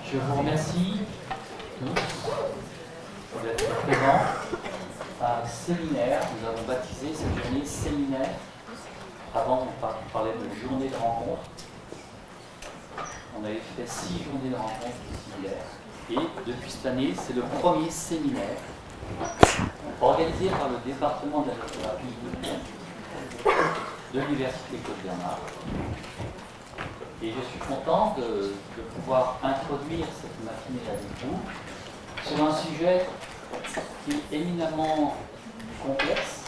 Je vous remercie tous d'être présents à un séminaire. Nous avons baptisé cette journée séminaire. Avant, on parlait de journée de rencontre. On avait fait 6 journées de rencontre similaires. Et depuis cette année, c'est le premier séminaire organisé par le département de la littérature de l'Université Côte-Bernard. Et je suis content de pouvoir introduire cette matinée avec vous sur un sujet qui est éminemment complexe,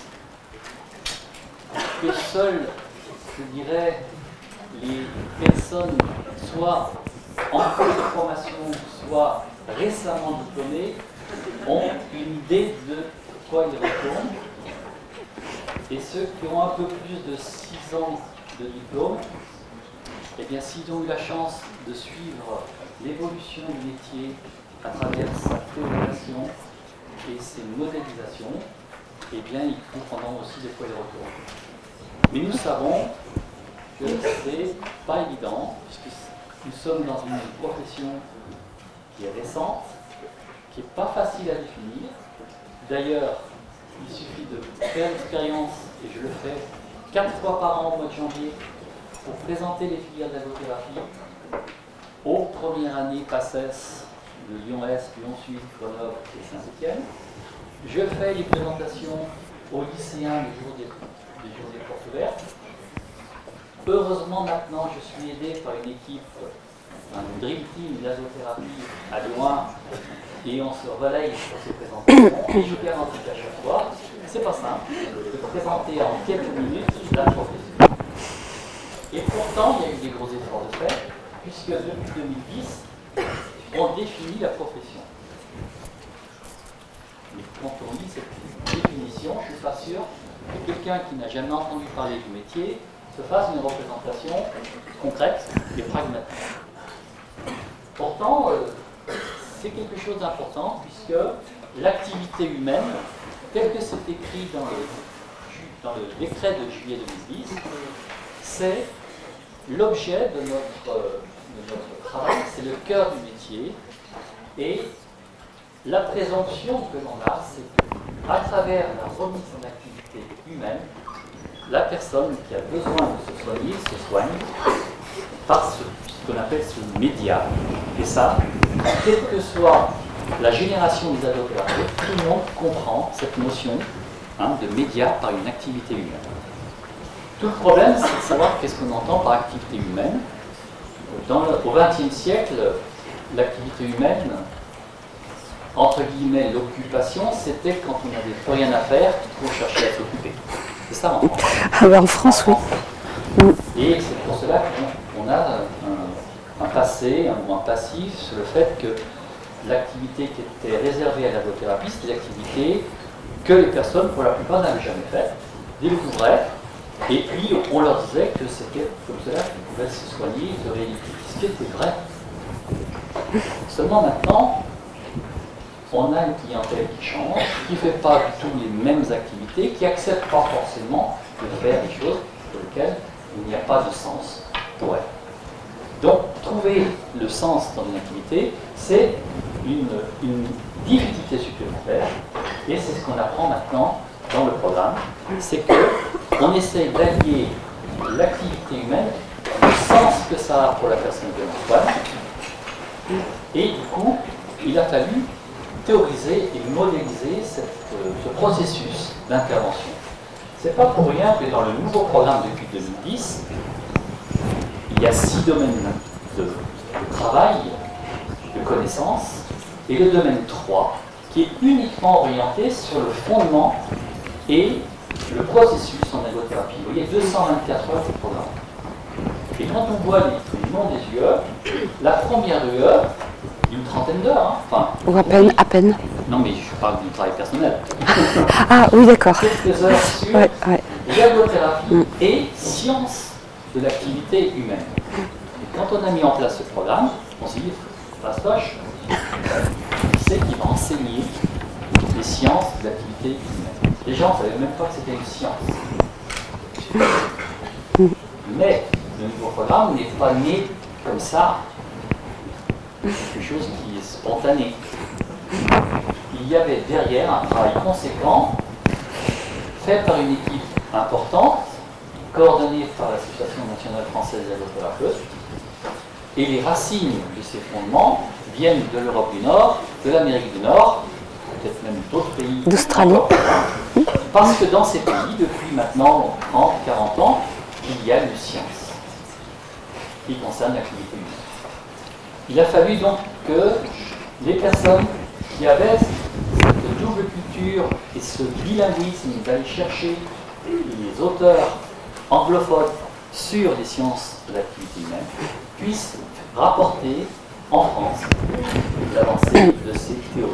que seules, je dirais, les personnes soit en cours de formation, soit récemment diplômées, ont une idée de quoi ils retournent. Et ceux qui ont un peu plus de 6 ans de diplôme, eh bien, s'ils ont eu la chance de suivre l'évolution du métier à travers sa théorisation et ses modélisations, eh bien, ils comprendront aussi de quoi ils retournent. Mais nous savons que c'est pas évident, puisque nous sommes dans une profession qui est récente, qui n'est pas facile à définir. D'ailleurs, il suffit de faire l'expérience, et je le fais 4 fois par an au mois de janvier, pour présenter les filières d'ergothérapie aux premières années PACES de Lyon-Est, Lyon-Sud, Grenoble et Saint-Étienne. Je fais les présentations aux lycéens les jours des portes ouvertes. Heureusement, maintenant, je suis aidé par une équipe, un Dream Team d'ergothérapie à Lyon, et on se relaye sur ces présentations. Et je garantis qu'à chaque fois, c'est pas simple de présenter en quelques minutes la profession. Et pourtant, il y a eu des gros efforts de fait, puisque depuis 2010, on définit la profession. Mais quand on lit cette définition, je ne suis pas sûr que quelqu'un qui n'a jamais entendu parler du métier se fasse une représentation concrète et pragmatique. Pourtant, c'est quelque chose d'important, puisque l'activité humaine, tel que c'est écrit dans le décret de juillet 2010, c'est l'objet de notre travail, c'est le cœur du métier. Et la présomption que l'on a, c'est qu'à travers la remise en activité humaine, la personne qui a besoin de se soigner se soigne par ce qu'on appelle ce média. Et ça, quelle que soit la génération des ergothérapeutes, tout le monde comprend cette notion de média par une activité humaine. Tout le problème, c'est de savoir qu'est-ce qu'on entend par activité humaine. Au XXe siècle, l'activité humaine, entre guillemets, l'occupation, c'était quand on n'avait plus rien à faire pour chercher à s'occuper. C'est ça en France. Ah ben en France, oui. Et c'est pour cela qu'on a un passé, un passif sur le fait que l'activité qui était réservée à l'ergothérapie, c'était l'activité que les personnes, pour la plupart, n'avaient jamais faite, découvraient. Et puis, on leur disait que c'était comme cela qu'ils pouvaient se soigner, se rééduquer, ce qui était vrai. Seulement maintenant, on a une clientèle qui change, qui ne fait pas du tout les mêmes activités, qui n'accepte pas forcément de faire des choses pour lesquelles il n'y a pas de sens pour elle. Donc, trouver le sens dans une activité, c'est une difficulté supplémentaire, et c'est ce qu'on apprend maintenant dans le programme, c'est qu'on essaie d'allier l'activité humaine, le sens que ça a pour la personne que l'on soigne, et du coup, il a fallu théoriser et modéliser ce processus d'intervention. C'est pas pour rien que dans le nouveau programme depuis 2010, il y a 6 domaines de travail, de connaissances, et le domaine 3, qui est uniquement orienté sur le fondement et le processus en ergothérapie. Vous voyez, 224 heures de programme. Et quand on voit les noms des UE, la première UE, une trentaine d'heures. Enfin, ou à peine, à peine. Non, mais je parle du travail personnel. Ah oui, d'accord. Quelques heures sur l'ergothérapie et science de l'activité humaine. Et quand on a mis en place ce programme, on s'est dit, Fastoche, qui c'est qui va enseigner les sciences de l'activité humaine? Les gens ne savaient même pas que c'était une science. Mais le nouveau programme n'est pas né comme ça quelque chose qui est spontané. Il y avait derrière un travail conséquent, fait par une équipe importante, coordonnée par l'Association nationale française d'ergothérapeutes, et les racines de ces fondements viennent de l'Europe du Nord, de l'Amérique du Nord, peut-être même d'autres pays. D'Australie. Parce que dans ces pays, depuis maintenant 30, 40 ans, il y a une science qui concerne l'activité humaine. Il a fallu donc que les personnes qui avaient cette double culture et ce bilinguisme d'aller chercher les auteurs anglophones sur les sciences de l'activité humaine puissent rapporter en France l'avancée de ces théories.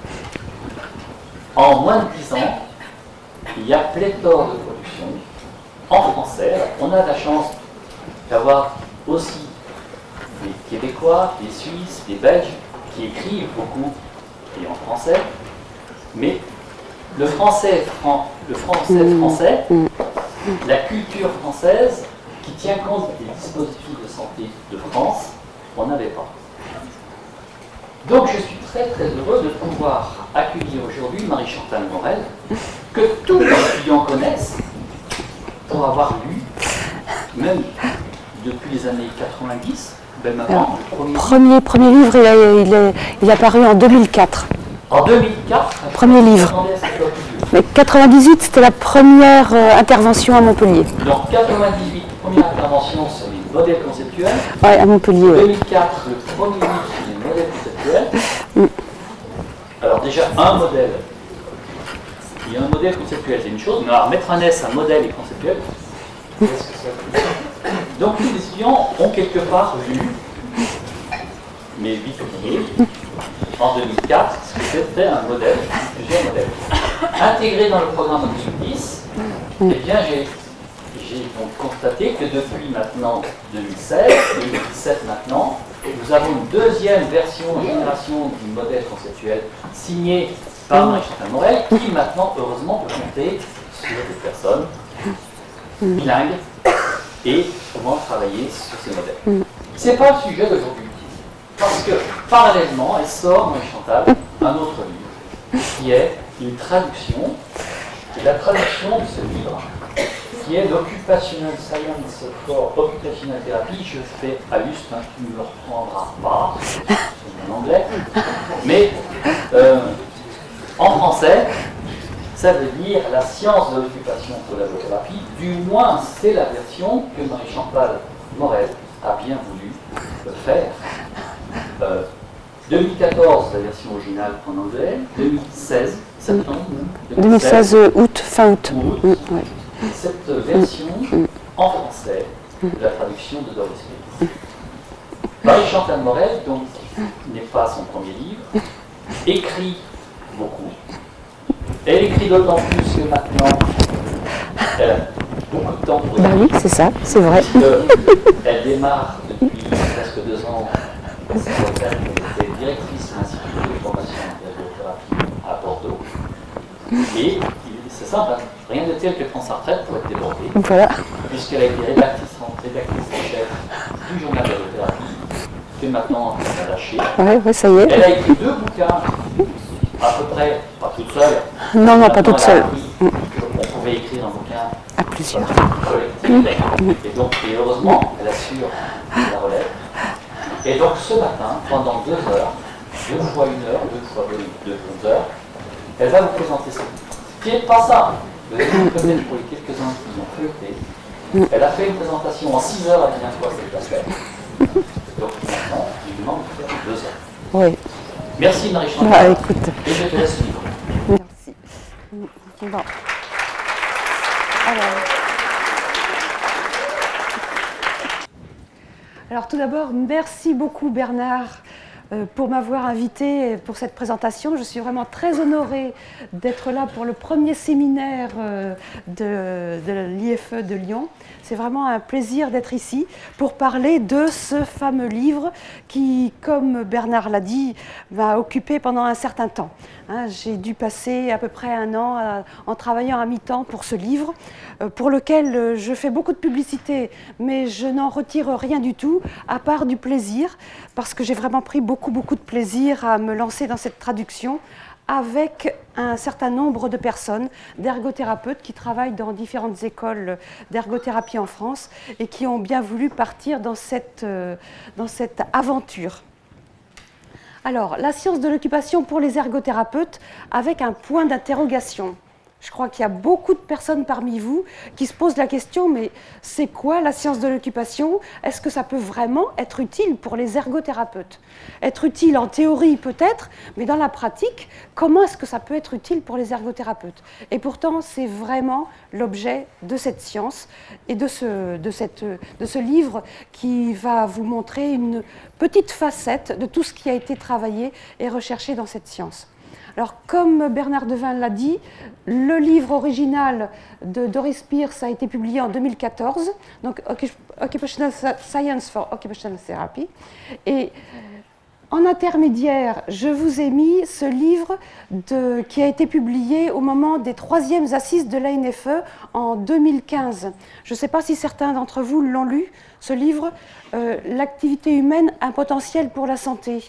En moins de 10 ans, il y a pléthore de productions en français. On a la chance d'avoir aussi des Québécois, des Suisses, des Belges qui écrivent beaucoup et en français, mais le français français, la culture française qui tient compte des dispositifs de santé de France, on n'avait pas. Donc je suis très très heureux de pouvoir accueillir aujourd'hui Marie-Chantal Morel, que tous les étudiants connaissent pour avoir lu, même depuis les années 90, même avant, le premier livre, il est apparu en 2004. En 2004, premier livre. Mais 98, c'était la première intervention à Montpellier. Donc 98, première intervention sur les modèles conceptuels. Oui, à Montpellier. 2004, le premier livre sur les modèles conceptuels. Alors déjà, un modèle. Il y a un modèle conceptuel, c'est une chose, mais alors mettre un S, un modèle et conceptuel, qu'est-ce que ça veut dire? Donc les étudiants ont quelque part lu, mais vite oublié, en 2004, ce que c'était un modèle, plusieurs modèles. Intégré dans le programme en 2010, eh bien j'ai donc constaté que depuis maintenant 2016, 2017 maintenant, nous avons une deuxième génération du modèle conceptuel signé par Marie-Chantal Morel, qui maintenant, heureusement, peut compter sur des personnes bilingues et comment travailler sur ces modèles. Ce n'est pas le sujet d'aujourd'hui, parce que parallèlement, elle sort, Marie-Chantal, un autre livre, qui est une traduction, et la traduction de ce livre, qui est l'Occupational Science for Occupational Therapy. Je fais à Juste, tu ne le reprendras pas, c'est en anglais, mais en français, ça veut dire la science de l'occupation pour la thérapie. Du moins, c'est la version que Marie-Chantal Morel a bien voulu faire. 2014, la version originale en anglais, 2016, septembre, 2016, août, fin août. Ouais. Cette version en français de la traduction de Doris Lewis. Marie-Chantal Morel, donc, n'est pas son premier livre, écrit beaucoup. Elle écrit d'autant plus que maintenant, elle a beaucoup de temps pour écrire. Oui, c'est ça, c'est vrai. Elle démarre depuis presque 2 ans. Elle était directrice de l'Institut de formation en ergothérapie à Bordeaux. Et c'est simple, hein, rien de tel qu'elle prend sa retraite pour être débordée. Voilà. Puisqu'elle a été rédactrice en chef du journal d'ergothérapie, que maintenant elle a lâché. Oui, ça y est. Elle a écrit 2 bouquins, à peu près, pas toute seule. Non, non, pas toute seule. On pouvait écrire un bouquin À plusieurs. collectif. Et donc, et heureusement, elle assure la relève. Et donc ce matin, pendant 2 heures, 2 fois 1 heure, 2 fois 2 heures, elle va vous présenter ce livre. Ce qui n'est pas ça. Vous avez vu peut-être pour les quelques-uns qui l'ont feuilleté. Elle a fait une présentation en 6 heures la dernière fois qu'elle l'a fait. Donc maintenant, il lui manque de faire 2 heures. Oui. Merci Marie-Chantal. Ah, écoute. Et je te laisse libre. Merci. Bon. Alors tout d'abord, merci beaucoup Bernard pour m'avoir invité pour cette présentation. Je suis vraiment très honorée d'être là pour le premier séminaire de l'IFE de Lyon. C'est vraiment un plaisir d'être ici pour parler de ce fameux livre qui, comme Bernard l'a dit, va occuper pendant un certain temps. Hein, j'ai dû passer à peu près 1 an en travaillant à mi-temps pour ce livre, pour lequel je fais beaucoup de publicité, mais je n'en retire rien du tout, à part du plaisir, parce que j'ai vraiment pris beaucoup de plaisir à me lancer dans cette traduction, avec un certain nombre de personnes, d'ergothérapeutes qui travaillent dans différentes écoles d'ergothérapie en France et qui ont bien voulu partir dans cette aventure. Alors, la science de l'occupation pour les ergothérapeutes avec un point d'interrogation. Je crois qu'il y a beaucoup de personnes parmi vous qui se posent la question, mais c'est quoi la science de l'occupation? Est-ce que ça peut vraiment être utile pour les ergothérapeutes? Être utile en théorie peut-être, mais dans la pratique, comment est-ce que ça peut être utile pour les ergothérapeutes? Et pourtant, c'est vraiment l'objet de cette science et de ce livre qui va vous montrer une petite facette de tout ce qui a été travaillé et recherché dans cette science. Alors, comme Bernard Devin l'a dit, le livre original de Doris Pierce a été publié en 2014, donc Occupational Science for Occupational Therapy. Et en intermédiaire, je vous ai mis ce livre qui a été publié au moment des 3e assises de l'ANFE en 2015. Je ne sais pas si certains d'entre vous l'ont lu, ce livre, L'activité humaine, un potentiel pour la santé.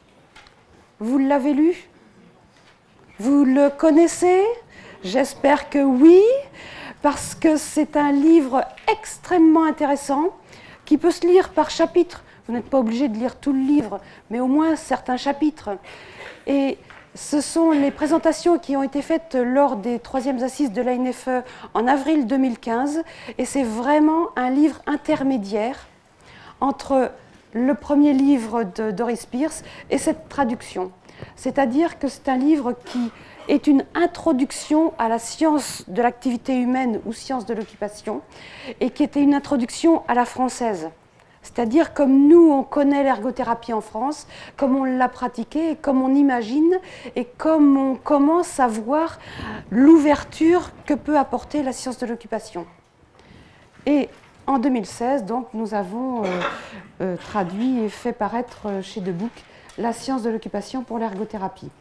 Vous l'avez lu ? Vous le connaissez? J'espère que oui, parce que c'est un livre extrêmement intéressant qui peut se lire par chapitre. Vous n'êtes pas obligé de lire tout le livre, mais au moins certains chapitres. Et ce sont les présentations qui ont été faites lors des 3e assises de l'ANFE en avril 2015. Et c'est vraiment un livre intermédiaire entre le premier livre de Doris Pierce et cette traduction. C'est-à-dire que c'est un livre qui est une introduction à la science de l'activité humaine ou science de l'occupation et qui était une introduction à la française. C'est-à-dire comme nous, on connaît l'ergothérapie en France, comme on l'a pratiquée, comme on imagine et comme on commence à voir l'ouverture que peut apporter la science de l'occupation. Et en 2016, donc, nous avons traduit et fait paraître chez Debook la science de l'occupation pour l'ergothérapie.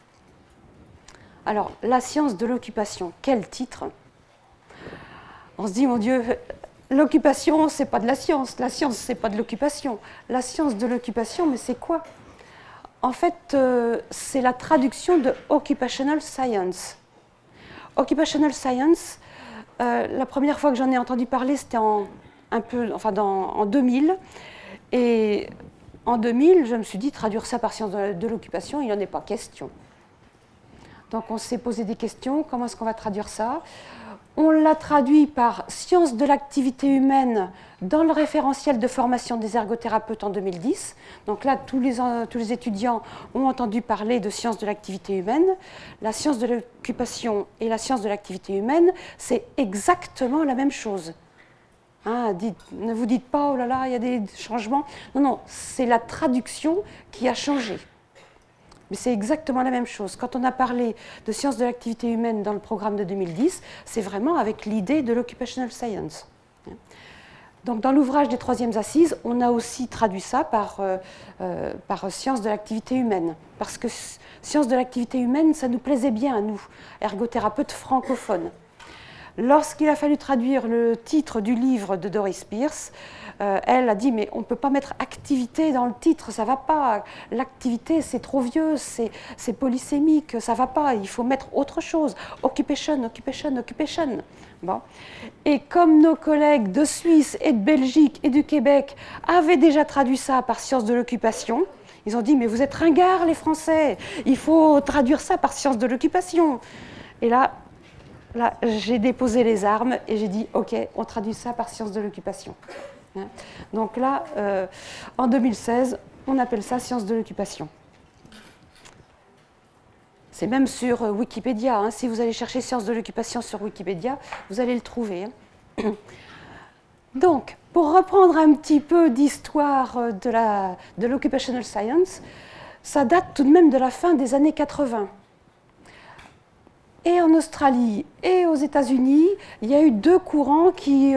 Alors, la science de l'occupation, quel titre? On se dit, mon Dieu, l'occupation, c'est pas de la science, c'est pas de l'occupation. La science de l'occupation, mais c'est quoi? En fait, c'est la traduction de Occupational Science. Occupational Science, la première fois que j'en ai entendu parler, c'était en 2000. Et en 2000, je me suis dit, traduire ça par science de l'occupation, il n'en est pas question. Donc on s'est posé des questions, comment est-ce qu'on va traduire ça? On l'a traduit par science de l'activité humaine dans le référentiel de formation des ergothérapeutes en 2010. Donc là, tous les étudiants ont entendu parler de science de l'activité humaine. La science de l'occupation et la science de l'activité humaine, c'est exactement la même chose. Hein, ne vous dites pas, oh là là, il y a des changements. Non, non, c'est la traduction qui a changé. Mais c'est exactement la même chose. Quand on a parlé de sciences de l'activité humaine dans le programme de 2010, c'est vraiment avec l'idée de l'occupational science. Donc dans l'ouvrage des 3e assises, on a aussi traduit ça par sciences de l'activité humaine. Parce que sciences de l'activité humaine, ça nous plaisait bien à nous, ergothérapeutes francophones. Lorsqu'il a fallu traduire le titre du livre de Doris Pierce, elle a dit, mais on ne peut pas mettre activité dans le titre, ça ne va pas. L'activité, c'est trop vieux, c'est polysémique, ça ne va pas, il faut mettre autre chose. Occupation, occupation, occupation. Bon. Et comme nos collègues de Suisse et de Belgique et du Québec avaient déjà traduit ça par sciences de l'occupation, ils ont dit, mais vous êtes ringards les Français, il faut traduire ça par sciences de l'occupation. Et là, j'ai déposé les armes et j'ai dit, OK, on traduit ça par sciences de l'occupation. Donc là, en 2016, on appelle ça sciences de l'occupation. C'est même sur Wikipédia. Hein. Si vous allez chercher sciences de l'occupation sur Wikipédia, vous allez le trouver. Hein. Donc, pour reprendre un petit peu d'histoire de l'occupational science, ça date tout de même de la fin des années 80. Et en Australie et aux États-Unis, il y a eu 2 courants qui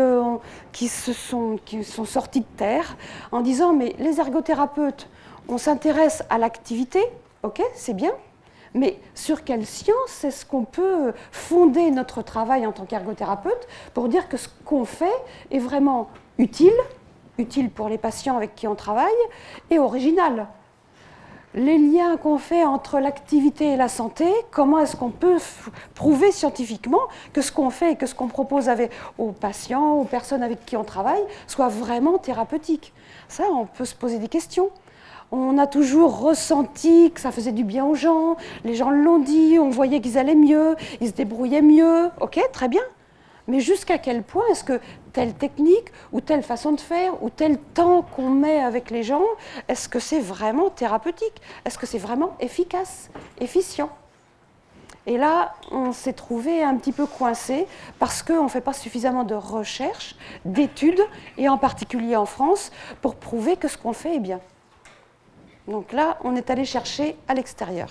sont sortis de terre en disant « mais les ergothérapeutes, on s'intéresse à l'activité, ok, c'est bien, Mais sur quelle science est-ce qu'on peut fonder notre travail en tant qu'ergothérapeute pour dire que ce qu'on fait est vraiment utile pour les patients avec qui on travaille, et original? Les liens qu'on fait entre l'activité et la santé, comment est-ce qu'on peut prouver scientifiquement que ce qu'on fait et que ce qu'on propose aux patients, aux personnes avec qui on travaille, soit vraiment thérapeutique? Ça, on peut se poser des questions. On a toujours ressenti que ça faisait du bien aux gens, les gens l'ont dit, on voyait qu'ils allaient mieux, ils se débrouillaient mieux, ok, très bien. Mais jusqu'à quel point est-ce que telle technique ou telle façon de faire ou tel temps qu'on met avec les gens, est-ce que c'est vraiment thérapeutique? Est-ce que c'est vraiment efficace, efficient? Et là, on s'est trouvé un petit peu coincé parce qu'on ne fait pas suffisamment de recherche, d'études, et en particulier en France, pour prouver que ce qu'on fait est bien. Donc là, on est allé chercher à l'extérieur.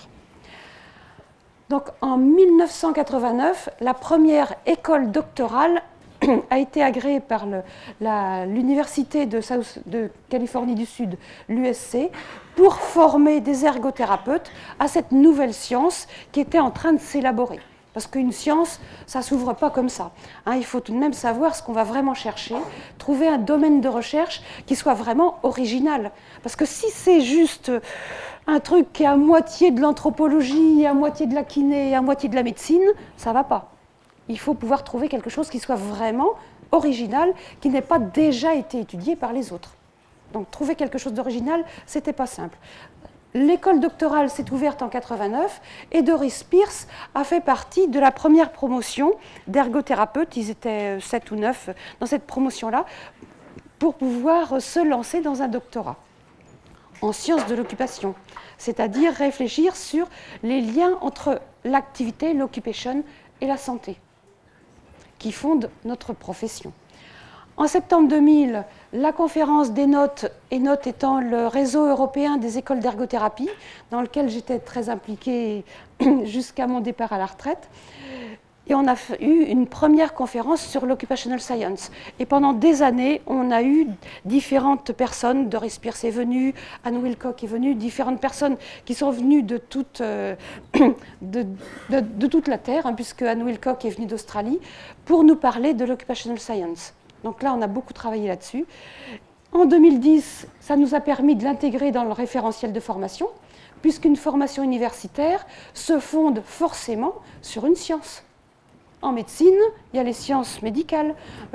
Donc en 1989, la première école doctorale a été agréée par l'Université de Californie du Sud, l'USC, pour former des ergothérapeutes à cette nouvelle science qui était en train de s'élaborer. Parce qu'une science, ça ne s'ouvre pas comme ça. Hein, il faut tout de même savoir ce qu'on va vraiment chercher, trouver un domaine de recherche qui soit vraiment original. Parce que si c'est juste un truc qui est à moitié de l'anthropologie, à moitié de la kiné, à moitié de la médecine, ça ne va pas. Il faut pouvoir trouver quelque chose qui soit vraiment original, qui n'ait pas déjà été étudié par les autres. Donc trouver quelque chose d'original, ce n'était pas simple. L'école doctorale s'est ouverte en 1989 et Doris Pierce a fait partie de la première promotion d'ergothérapeutes. Ils étaient 7 ou 9 dans cette promotion-là pour pouvoir se lancer dans un doctorat en sciences de l'occupation, c'est-à-dire réfléchir sur les liens entre l'activité, l'occupation et la santé qui fondent notre profession. En septembre 2000, la conférence des notes, et notes étant le réseau européen des écoles d'ergothérapie, dans lequel j'étais très impliquée jusqu'à mon départ à la retraite, et on a eu une première conférence sur l'occupational science. Et pendant des années, on a eu différentes personnes, Doris Pierce est venue, Anne Wilcock est venue, différentes personnes qui sont venues de toute la Terre, hein, puisque Anne Wilcock est venue d'Australie, pour nous parler de l'occupational science. Donc là, on a beaucoup travaillé là-dessus. En 2010, ça nous a permis de l'intégrer dans le référentiel de formation, puisqu'une formation universitaire se fonde forcément sur une science. En médecine, il y a les sciences médicales.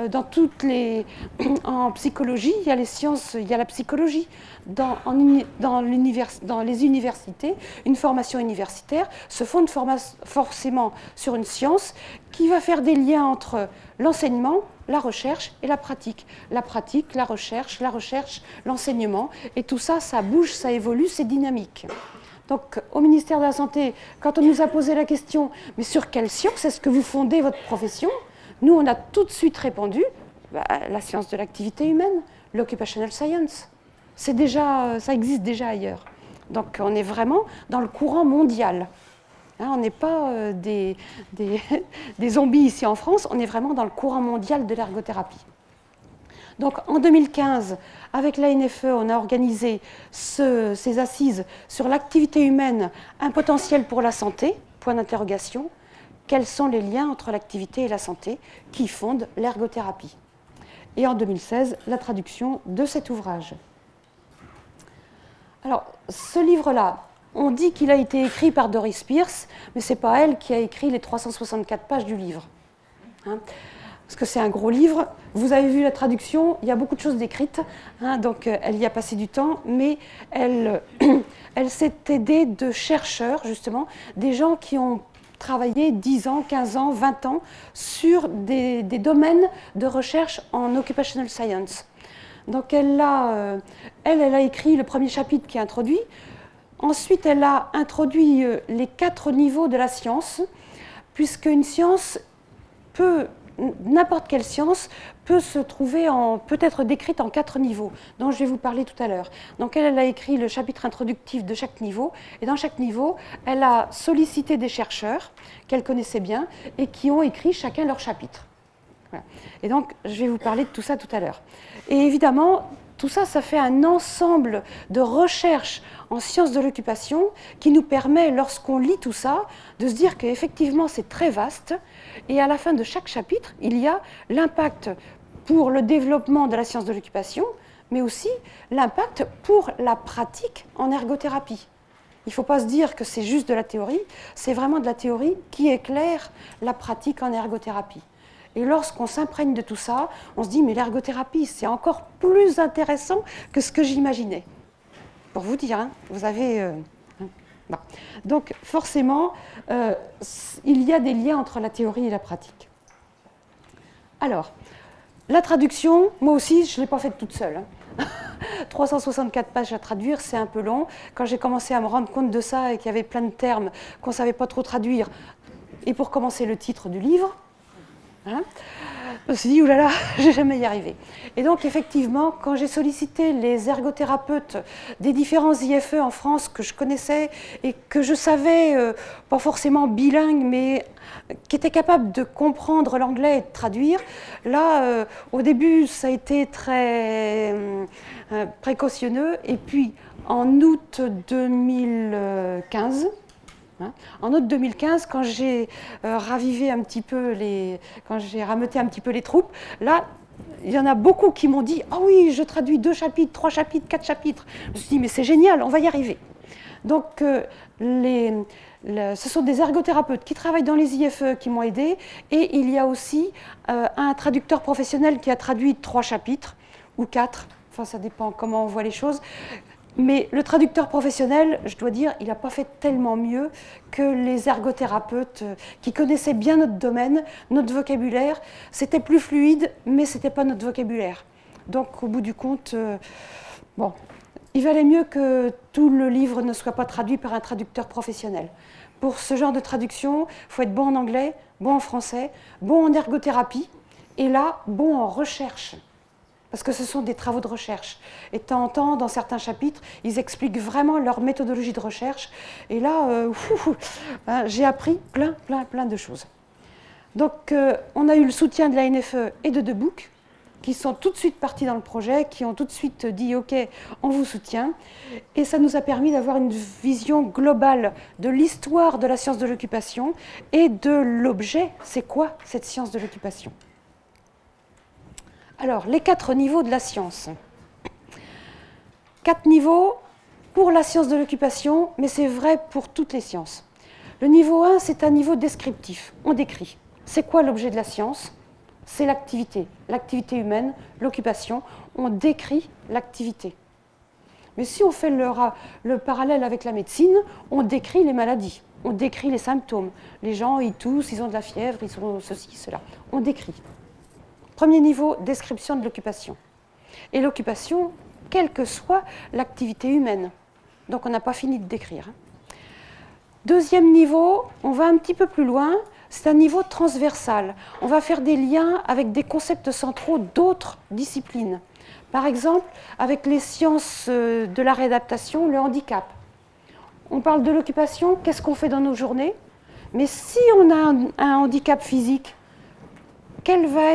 En psychologie, il y a les sciences, il y a la psychologie. Dans les universités, une formation universitaire se fonde forcément sur une science qui va faire des liens entre l'enseignement, la recherche et la pratique. La pratique, la recherche, l'enseignement. Et tout ça, ça bouge, ça évolue, c'est dynamique. Donc, au ministère de la Santé, quand on nous a posé la question « Mais sur quelle science est-ce que vous fondez votre profession ?» Nous, on a tout de suite répondu la science de l'activité humaine, l'occupational science. Ça existe déjà ailleurs. Donc, on est vraiment dans le courant mondial. Hein, on n'est pas des zombies ici en France, on est vraiment dans le courant mondial de l'ergothérapie. Donc en 2015, avec l'ANFE, on a organisé ces assises sur l'activité humaine, un potentiel pour la santé, point d'interrogation. Quels sont les liens entre l'activité et la santé qui fondent l'ergothérapie? Et en 2016, la traduction de cet ouvrage. Alors, ce livre-là, on dit qu'il a été écrit par Doris Pierce, mais ce n'est pas elle qui a écrit les 364 pages du livre. Hein, parce que c'est un gros livre. Vous avez vu la traduction, il y a beaucoup de choses décrites, hein, donc elle y a passé du temps, mais elle s'est aidée de chercheurs, justement, des gens qui ont travaillé 10 ans, 15 ans, 20 ans sur des domaines de recherche en occupational science. Donc elle a écrit le premier chapitre qui est introduit. Ensuite, elle a introduit les 4 niveaux de la science, puisque une science n'importe quelle science peut être décrite en 4 niveaux, dont je vais vous parler tout à l'heure. Donc elle a écrit le chapitre introductif de chaque niveau, et dans chaque niveau, elle a sollicité des chercheurs qu'elle connaissait bien et qui ont écrit chacun leur chapitre. Voilà. Et donc, je vais vous parler de tout ça tout à l'heure. Et évidemment, tout ça, ça fait un ensemble de recherches en sciences de l'occupation qui nous permet, lorsqu'on lit tout ça, de se dire qu'effectivement c'est très vaste et à la fin de chaque chapitre, il y a l'impact pour le développement de la science de l'occupation, mais aussi l'impact pour la pratique en ergothérapie. Il ne faut pas se dire que c'est juste de la théorie, c'est vraiment de la théorie qui éclaire la pratique en ergothérapie. Et lorsqu'on s'imprègne de tout ça, on se dit, mais l'ergothérapie, c'est encore plus intéressant que ce que j'imaginais. Pour vous dire, hein, vous avez... bon. Donc, forcément, il y a des liens entre la théorie et la pratique. Alors, la traduction, moi aussi, je ne l'ai pas faite toute seule. Hein. 364 pages à traduire, c'est un peu long. Quand j'ai commencé à me rendre compte de ça et qu'il y avait plein de termes qu'on ne savait pas trop traduire, et pour commencer le titre du livre, hein, je me suis dit, oulala, je ne vais jamais y arriver. Et donc, effectivement, quand j'ai sollicité les ergothérapeutes des différents IFE en France que je connaissais et que je savais, pas forcément bilingues, mais qui étaient capables de comprendre l'anglais et de traduire, là, au début, ça a été très précautionneux. Et puis, en août 2015, en août 2015, quand j'ai ravivé un petit peu quand j'ai rameuté un petit peu les troupes, là, il y en a beaucoup qui m'ont dit « Ah oui, je traduis 2 chapitres, 3 chapitres, 4 chapitres ». Je me suis dit « Mais c'est génial, on va y arriver ». Donc, ce sont des ergothérapeutes qui travaillent dans les IFE qui m'ont aidé, et il y a aussi un traducteur professionnel qui a traduit 3 chapitres, ou 4, enfin ça dépend comment on voit les choses. Mais le traducteur professionnel, je dois dire, il n'a pas fait tellement mieux que les ergothérapeutes qui connaissaient bien notre domaine, notre vocabulaire. C'était plus fluide, mais ce n'était pas notre vocabulaire. Donc, au bout du compte, bon, il valait mieux que tout le livre ne soit pas traduit par un traducteur professionnel. Pour ce genre de traduction, il faut être bon en anglais, bon en français, bon en ergothérapie, et là, bon en recherche. Parce que ce sont des travaux de recherche. Et de temps en temps, dans certains chapitres, ils expliquent vraiment leur méthodologie de recherche. Et là, j'ai appris plein de choses. Donc, on a eu le soutien de la NFE et de Debook, qui sont tout de suite partis dans le projet, qui ont tout de suite dit « Ok, on vous soutient ». Et ça nous a permis d'avoir une vision globale de l'histoire de la science de l'occupation et de l'objet. C'est quoi cette science de l'occupation ? Alors, les 4 niveaux de la science. 4 niveaux pour la science de l'occupation, mais c'est vrai pour toutes les sciences. Le niveau 1, c'est un niveau descriptif. On décrit. C'est quoi l'objet de la science? C'est l'activité humaine, l'occupation. On décrit l'activité. Mais si on fait le parallèle avec la médecine, on décrit les maladies, on décrit les symptômes. Les gens, ils toussent, ils ont de la fièvre, ils ont ceci, cela. On décrit. Premier niveau, description de l'occupation. Et l'occupation, quelle que soit l'activité humaine. Donc on n'a pas fini de décrire. Deuxième niveau, on va un petit peu plus loin, c'est un niveau transversal. On va faire des liens avec des concepts centraux d'autres disciplines. Par exemple, avec les sciences de la réadaptation, le handicap. On parle de l'occupation, qu'est-ce qu'on fait dans nos journées? Mais si on a un handicap physique, quels vont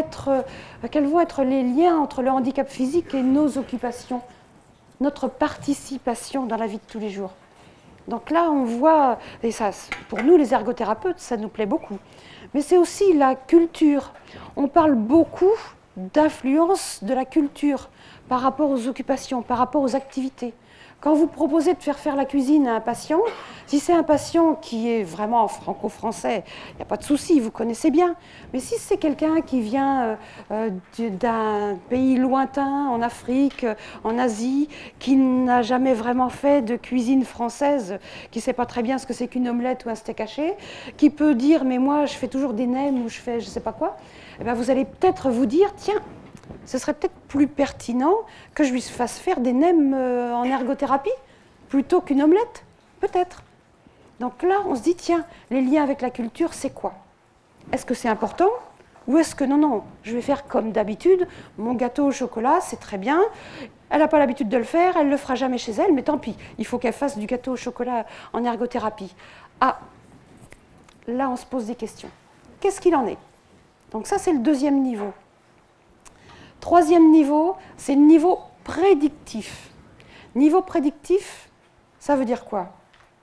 être les liens entre le handicap physique et nos occupations, notre participation dans la vie de tous les jours? Donc là, on voit, et ça, pour nous les ergothérapeutes, ça nous plaît beaucoup. Mais c'est aussi la culture. On parle beaucoup d'influence de la culture par rapport aux occupations, par rapport aux activités. Quand vous proposez de faire la cuisine à un patient, si c'est un patient qui est vraiment franco-français, il n'y a pas de souci, vous connaissez bien. Mais si c'est quelqu'un qui vient d'un pays lointain, en Afrique, en Asie, qui n'a jamais vraiment fait de cuisine française, qui ne sait pas très bien ce que c'est qu'une omelette ou un steak haché, qui peut dire « mais moi je fais toujours des nems » ou « je fais je ne sais pas quoi », eh bien, vous allez peut-être vous dire « tiens, ce serait peut-être plus pertinent que je lui fasse faire des nems en ergothérapie plutôt qu'une omelette, peut-être. » Donc là, on se dit, tiens, les liens avec la culture, c'est quoi? Est-ce que c'est important? Ou est-ce que non, je vais faire comme d'habitude, mon gâteau au chocolat, c'est très bien, elle n'a pas l'habitude de le faire, elle ne le fera jamais chez elle, mais tant pis, il faut qu'elle fasse du gâteau au chocolat en ergothérapie. Ah, là, on se pose des questions. Qu'est-ce qu'il en est? Donc ça, c'est le deuxième niveau. Troisième niveau, c'est le niveau prédictif. Niveau prédictif, ça veut dire quoi?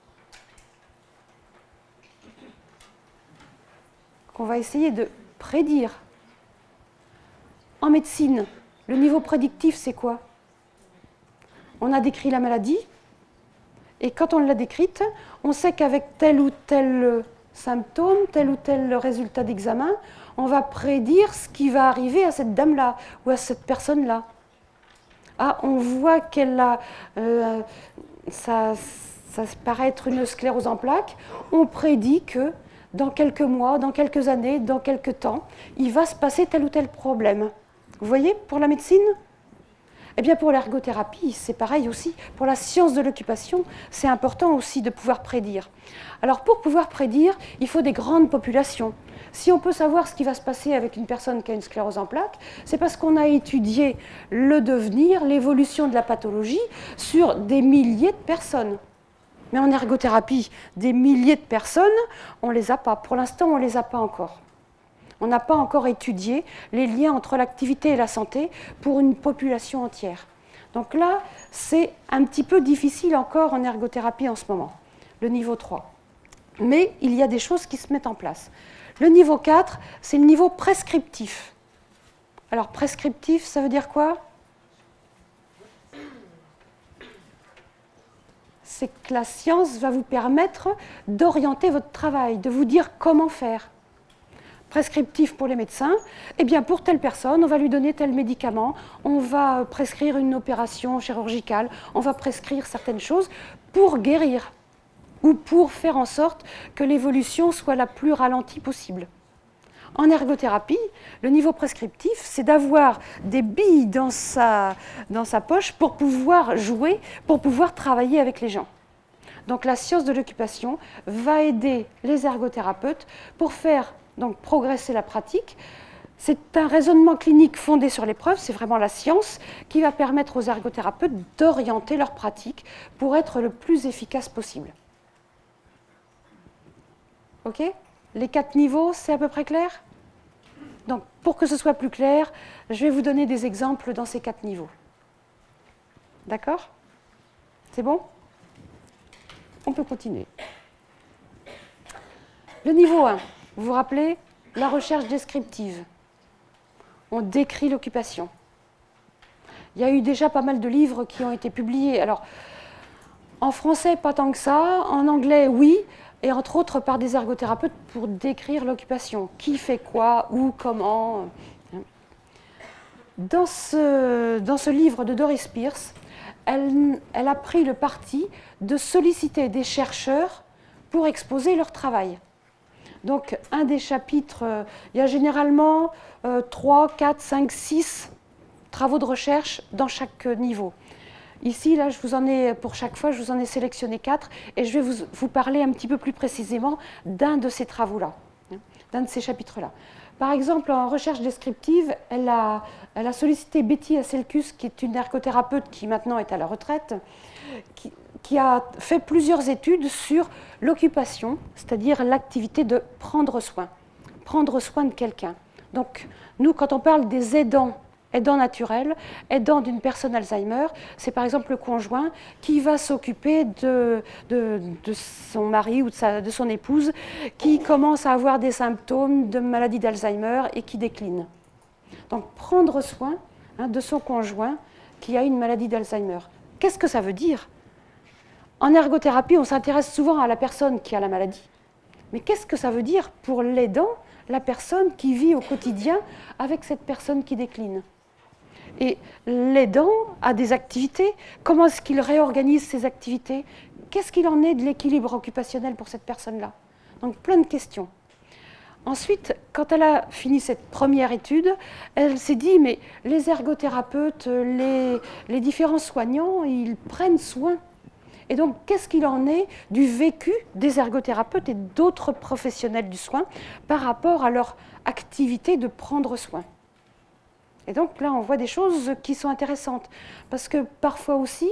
Qu'on va essayer de prédire. En médecine, le niveau prédictif, c'est quoi? On a décrit la maladie, et quand on l'a décrite, on sait qu'avec tel ou tel symptôme, tel ou tel résultat d'examen, on va prédire ce qui va arriver à cette dame-là ou à cette personne-là. Ah, on voit qu'elle a... ça paraît être une sclérose en plaques. On prédit que dans quelques mois, dans quelques années, dans quelques temps, il va se passer tel ou tel problème. Vous voyez, pour la médecine? Eh bien, pour l'ergothérapie, c'est pareil aussi. Pour la science de l'occupation, c'est important aussi de pouvoir prédire. Alors, pour pouvoir prédire, il faut des grandes populations. Si on peut savoir ce qui va se passer avec une personne qui a une sclérose en plaques, c'est parce qu'on a étudié le devenir, l'évolution de la pathologie sur des milliers de personnes. Mais en ergothérapie, des milliers de personnes, on ne les a pas. Pour l'instant, on ne les a pas encore. On n'a pas encore étudié les liens entre l'activité et la santé pour une population entière. Donc là, c'est un petit peu difficile encore en ergothérapie en ce moment, le niveau 3. Mais il y a des choses qui se mettent en place. Le niveau 4, c'est le niveau prescriptif. Alors, prescriptif, ça veut dire quoi? C'est que la science va vous permettre d'orienter votre travail, de vous dire comment faire. Prescriptif pour les médecins, eh bien pour telle personne, on va lui donner tel médicament, on va prescrire une opération chirurgicale, on va prescrire certaines choses pour guérir ou pour faire en sorte que l'évolution soit la plus ralentie possible. En ergothérapie, le niveau prescriptif, c'est d'avoir des billes dans sa poche pour pouvoir jouer, pour pouvoir travailler avec les gens. Donc la science de l'occupation va aider les ergothérapeutes pour faire donc progresser la pratique. C'est un raisonnement clinique fondé sur les preuves, c'est vraiment la science qui va permettre aux ergothérapeutes d'orienter leur pratique pour être le plus efficace possible. Ok? Les 4 niveaux, c'est à peu près clair? Donc, pour que ce soit plus clair, je vais vous donner des exemples dans ces 4 niveaux. D'accord? C'est bon? On peut continuer. Le niveau 1. Vous vous rappelez, la recherche descriptive. On décrit l'occupation. Il y a eu déjà pas mal de livres qui ont été publiés. Alors, en français, pas tant que ça. En anglais, oui. Et entre autres par des ergothérapeutes pour décrire l'occupation. Qui fait quoi, où, comment. Dans ce livre de Doris Pierce, elle a pris le parti de solliciter des chercheurs pour exposer leur travail. Donc, un des chapitres, il y a généralement 3, 4, 5, 6 travaux de recherche dans chaque niveau. Ici, là, pour chaque fois, je vous en ai sélectionné 4 et je vais vous parler un petit peu plus précisément d'un de ces travaux-là, d'un de ces chapitres-là. Par exemple, en recherche descriptive, elle a sollicité Betty Aselkus, qui est une ergothérapeute qui maintenant est à la retraite, qui a fait plusieurs études sur l'occupation, c'est-à-dire l'activité de prendre soin de quelqu'un. Donc, nous, quand on parle des aidants naturels, aidants d'une personne Alzheimer, c'est par exemple le conjoint qui va s'occuper de son mari ou de son épouse qui commence à avoir des symptômes de maladie d'Alzheimer et qui décline. Donc, prendre soin de son conjoint qui a une maladie d'Alzheimer. Qu'est-ce que ça veut dire? En ergothérapie, on s'intéresse souvent à la personne qui a la maladie. Mais qu'est-ce que ça veut dire pour l'aidant, la personne qui vit au quotidien avec cette personne qui décline? Et l'aidant a des activités. Comment est-ce qu'il réorganise ses activités? Qu'est-ce qu'il en est de l'équilibre occupationnel pour cette personne-là? Donc plein de questions. Ensuite, quand elle a fini cette première étude, elle s'est dit, mais les ergothérapeutes, les différents soignants, ils prennent soin. Et donc, qu'est-ce qu'il en est du vécu des ergothérapeutes et d'autres professionnels du soin par rapport à leur activité de prendre soin? Et donc là, on voit des choses qui sont intéressantes. Parce que parfois aussi,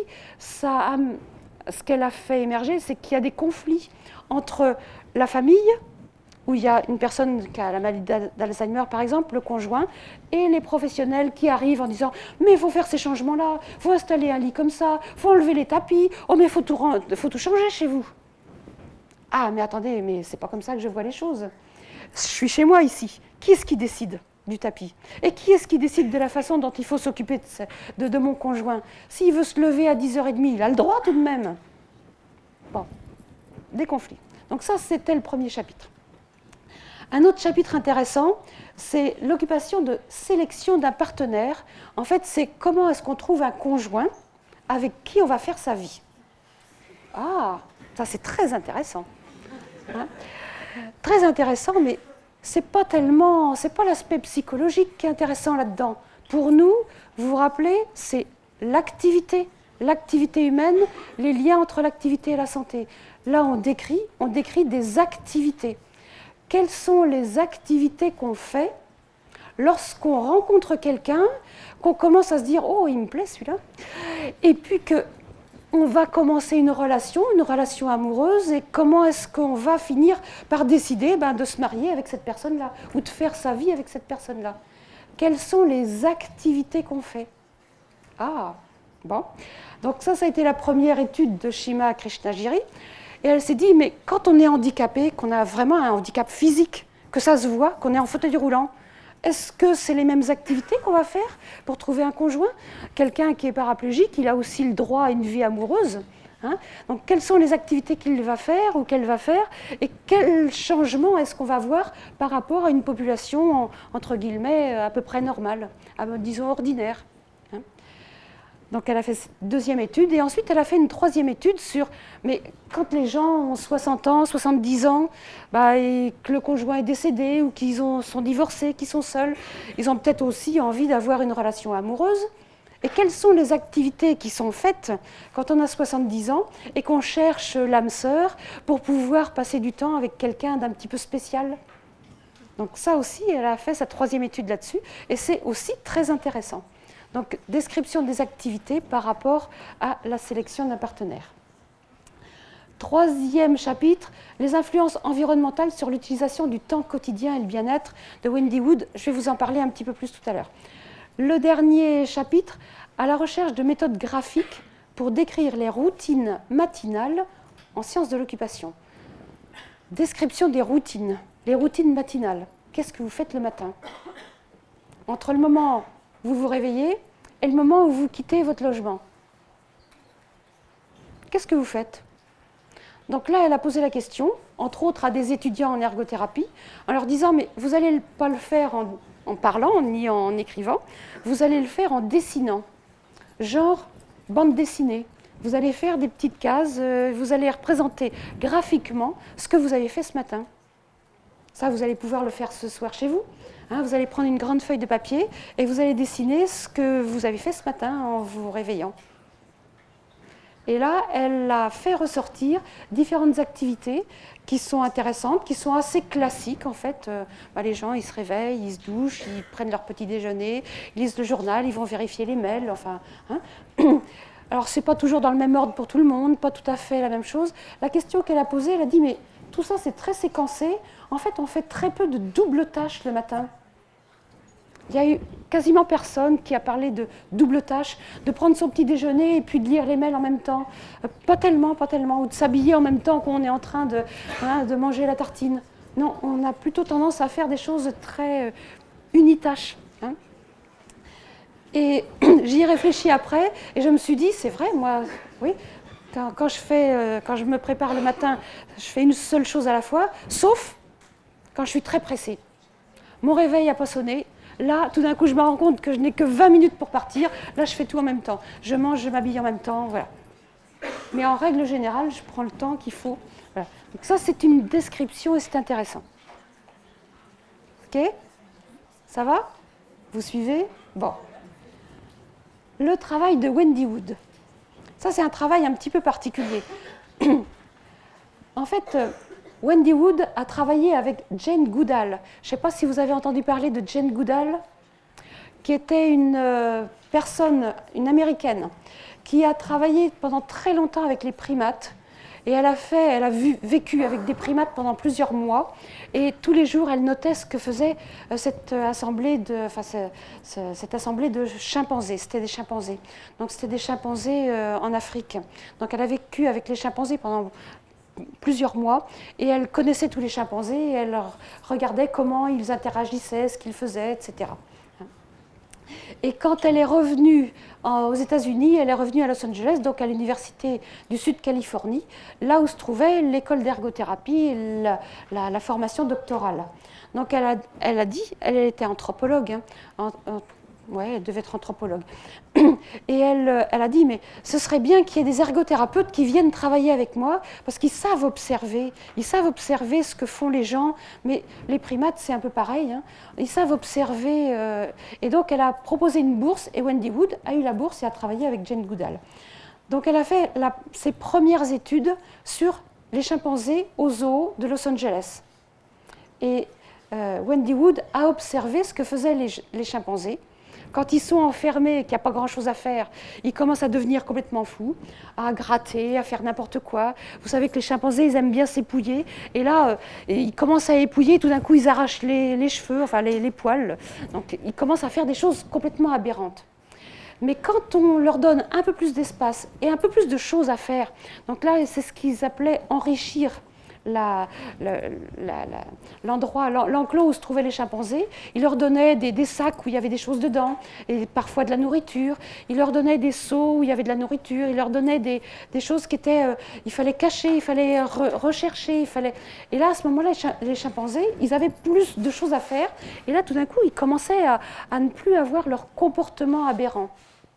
ce qu'elle a fait émerger, c'est qu'il y a des conflits entre la famille, où il y a une personne qui a la maladie d'Alzheimer, par exemple, le conjoint, et les professionnels qui arrivent en disant « Mais il faut faire ces changements-là, il faut installer un lit comme ça, il faut enlever les tapis, oh mais il faut tout changer chez vous. » Ah, mais attendez, mais c'est pas comme ça que je vois les choses. Je suis chez moi ici. Qui est-ce qui décide du tapis? Et qui est-ce qui décide de la façon dont il faut s'occuper de mon conjoint? S'il veut se lever à 10h30, il a le droit tout de même. Bon, des conflits. Donc ça, c'était le premier chapitre. Un autre chapitre intéressant, c'est l'occupation de sélection d'un partenaire. En fait, c'est comment est-ce qu'on trouve un conjoint avec qui on va faire sa vie. Ah, ça c'est très intéressant. Hein? Très intéressant, mais c'est pas l'aspect psychologique qui est intéressant là-dedans. Pour nous, vous vous rappelez, c'est l'activité humaine, les liens entre l'activité et la santé. Là, on décrit des activités. Quelles sont les activités qu'on fait lorsqu'on rencontre quelqu'un, qu'on commence à se dire « Oh, il me plaît celui-là » et puis qu'on va commencer une relation amoureuse, et comment est-ce qu'on va finir par décider de se marier avec cette personne-là ou de faire sa vie avec cette personne-là. Quelles sont les activités qu'on fait? Ah, bon. Donc ça a été la première étude de Shima Krishnagiri. Et elle s'est dit, mais quand on est handicapé, qu'on a vraiment un handicap physique, que ça se voit, qu'on est en fauteuil roulant, est-ce que c'est les mêmes activités qu'on va faire pour trouver un conjoint? Quelqu'un qui est paraplégique, il a aussi le droit à une vie amoureuse. Hein? Donc, quelles sont les activités qu'il va faire ou qu'elle va faire? Et quel changement est-ce qu'on va voir par rapport à une population, entre guillemets, à peu près normale, disons ordinaire? Donc elle a fait cette deuxième étude, et ensuite elle a fait une troisième étude sur, mais quand les gens ont 60 ans, 70 ans, et que le conjoint est décédé ou qu'ils sont divorcés, qu'ils sont seuls, ils ont peut-être aussi envie d'avoir une relation amoureuse. Et quelles sont les activités qui sont faites quand on a 70 ans et qu'on cherche l'âme sœur pour pouvoir passer du temps avec quelqu'un d'un petit peu spécial? Donc ça aussi, elle a fait sa troisième étude là-dessus, et c'est aussi très intéressant. Donc, description des activités par rapport à la sélection d'un partenaire. Troisième chapitre, les influences environnementales sur l'utilisation du temps quotidien et le bien-être de Wendy Wood. Je vais vous en parler un petit peu plus tout à l'heure. Le dernier chapitre, à la recherche de méthodes graphiques pour décrire les routines matinales en sciences de l'occupation. Description des routines, les routines matinales. Qu'est-ce que vous faites le matin? Entre le moment où vous vous réveillez et le moment où vous quittez votre logement. Qu'est-ce que vous faites? Donc là, elle a posé la question, entre autres à des étudiants en ergothérapie, en leur disant, mais vous n'allez pas le faire en parlant, ni en écrivant, vous allez le faire en dessinant. Genre bande dessinée. Vous allez faire des petites cases, vous allez représenter graphiquement ce que vous avez fait ce matin. Ça, vous allez pouvoir le faire ce soir chez vous. Hein, vous allez prendre une grande feuille de papier et vous allez dessiner ce que vous avez fait ce matin en vous réveillant. Et là, elle a fait ressortir différentes activités qui sont intéressantes, qui sont assez classiques en fait. Les gens, ils se réveillent, ils se douchent, ils prennent leur petit déjeuner, ils lisent le journal, ils vont vérifier les mails, enfin... Hein. Alors, ce n'est pas toujours dans le même ordre pour tout le monde, pas tout à fait la même chose. La question qu'elle a posée, elle a dit, mais tout ça, c'est très séquencé. En fait, on fait très peu de double tâche le matin. Il y a eu quasiment personne qui a parlé de double tâche, de prendre son petit déjeuner et puis de lire les mails en même temps. Pas tellement, ou de s'habiller en même temps qu'on est en train de manger la tartine. Non, on a plutôt tendance à faire des choses très unitâches. Hein. Et j'y ai réfléchi après et je me suis dit, c'est vrai, moi, oui, quand je me prépare le matin, je fais une seule chose à la fois, sauf quand je suis très pressée. Mon réveil n'a pas sonné. Là, tout d'un coup, je me rends compte que je n'ai que 20 minutes pour partir. Là, je fais tout en même temps. Je mange, je m'habille en même temps, voilà. Mais en règle générale, je prends le temps qu'il faut. Voilà. Donc ça, c'est une description et c'est intéressant. OK? Ça va? Vous suivez? Bon. Le travail de Wendy Wood. Ça, c'est un travail un petit peu particulier. En fait, Wendy Wood a travaillé avec Jane Goodall. Je ne sais pas si vous avez entendu parler de Jane Goodall, qui était une personne, une américaine, qui a travaillé pendant très longtemps avec les primates Et elle a vécu avec des primates pendant plusieurs mois. Et tous les jours, elle notait ce que faisait cette assemblée de chimpanzés. C'était des chimpanzés. Donc c'était des chimpanzés en Afrique. Donc elle a vécu avec les chimpanzés pendant plusieurs mois, et elle connaissait tous les chimpanzés, et elle regardait comment ils interagissaient, ce qu'ils faisaient, etc. Et quand elle est revenue aux États-Unis, elle est revenue à Los Angeles, donc à l'Université du Sud-Californie, là où se trouvait l'école d'ergothérapie et la formation doctorale. Donc elle a dit, elle était anthropologue, hein, ouais, elle devait être anthropologue. Et elle a dit, mais ce serait bien qu'il y ait des ergothérapeutes qui viennent travailler avec moi, parce qu'ils savent observer ce que font les gens, mais les primates, c'est un peu pareil, hein. Ils savent observer. Et donc, elle a proposé une bourse, et Wendy Wood a eu la bourse et a travaillé avec Jane Goodall. Donc, elle a fait ses premières études sur les chimpanzés au zoo de Los Angeles. Et Wendy Wood a observé ce que faisaient les chimpanzés. Quand ils sont enfermés et qu'il n'y a pas grand-chose à faire, ils commencent à devenir complètement fous, à gratter, à faire n'importe quoi. Vous savez que les chimpanzés, ils aiment bien s'épouiller. Et là, ils commencent à épouiller, tout d'un coup, ils arrachent les cheveux, enfin les poils. Donc, ils commencent à faire des choses complètement aberrantes. Mais quand on leur donne un peu plus d'espace et un peu plus de choses à faire, donc là, c'est ce qu'ils appelaient enrichir l'endroit, l'enclos où se trouvaient les chimpanzés. Il leur donnait des sacs où il y avait des choses dedans, et parfois de la nourriture. Il leur donnait des seaux où il y avait de la nourriture. Il leur donnait des choses qui étaient... il fallait cacher, il fallait rechercher. Et là, à ce moment-là, les chimpanzés, ils avaient plus de choses à faire. Et là, tout d'un coup, ils commençaient à ne plus avoir leur comportement aberrant.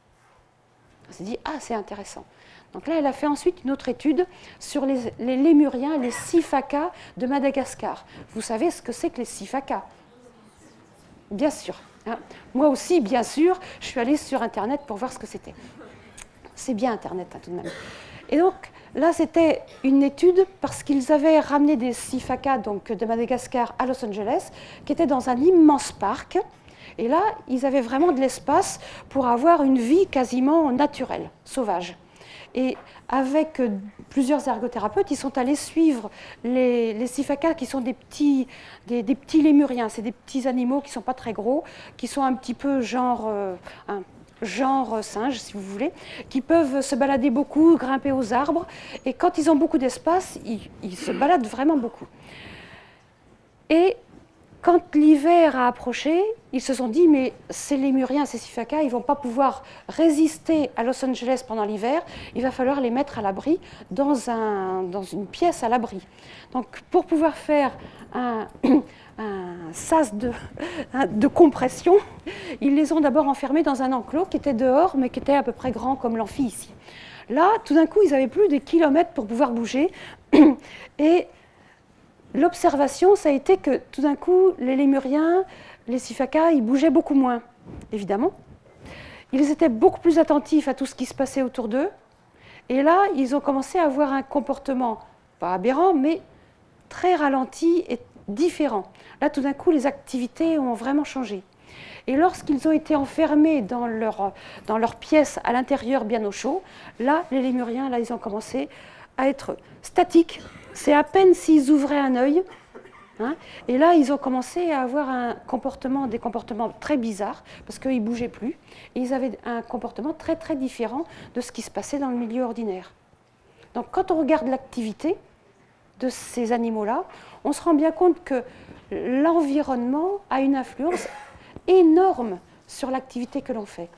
On s'est dit, ah, c'est intéressant. Donc là, elle a fait ensuite une autre étude sur les lémuriens, les sifaka de Madagascar. Vous savez ce que c'est que les sifaka? Bien sûr. Hein. Moi aussi, bien sûr, je suis allée sur Internet pour voir ce que c'était. C'est bien Internet, hein, tout de même. Et donc, là, c'était une étude parce qu'ils avaient ramené des sifaka donc, de Madagascar à Los Angeles, qui étaient dans un immense parc. Et là, ils avaient vraiment de l'espace pour avoir une vie quasiment naturelle, sauvage. Et avec plusieurs ergothérapeutes, ils sont allés suivre les sifaka, qui sont des petits lémuriens. C'est des petits animaux qui ne sont pas très gros, qui sont un petit peu genre singe, si vous voulez, qui peuvent se balader beaucoup, grimper aux arbres. Et quand ils ont beaucoup d'espace, ils se baladent vraiment beaucoup. Et quand l'hiver a approché, ils se sont dit, mais ces lémuriens, ces sifaka, ils ne vont pas pouvoir résister à Los Angeles pendant l'hiver, il va falloir les mettre à l'abri dans une pièce à l'abri. Donc pour pouvoir faire un sas de compression, ils les ont d'abord enfermés dans un enclos qui était dehors, mais qui était à peu près grand comme l'amphi ici. Là, tout d'un coup, ils avaient plus des kilomètres pour pouvoir bouger, et l'observation, ça a été que tout d'un coup, les lémuriens, les sifaka, ils bougeaient beaucoup moins, évidemment. Ils étaient beaucoup plus attentifs à tout ce qui se passait autour d'eux. Et là, ils ont commencé à avoir un comportement, pas aberrant, mais très ralenti et différent. Là, tout d'un coup, les activités ont vraiment changé. Et lorsqu'ils ont été enfermés dans leur pièce à l'intérieur bien au chaud, là, les lémuriens, là, ils ont commencé à être statiques. C'est à peine s'ils ouvraient un œil. Hein, et là, ils ont commencé à avoir des comportements très bizarres, parce qu'ils ne bougeaient plus. Et ils avaient un comportement très, très différent de ce qui se passait dans le milieu ordinaire. Donc, quand on regarde l'activité de ces animaux-là, on se rend bien compte que l'environnement a une influence énorme sur l'activité que l'on fait.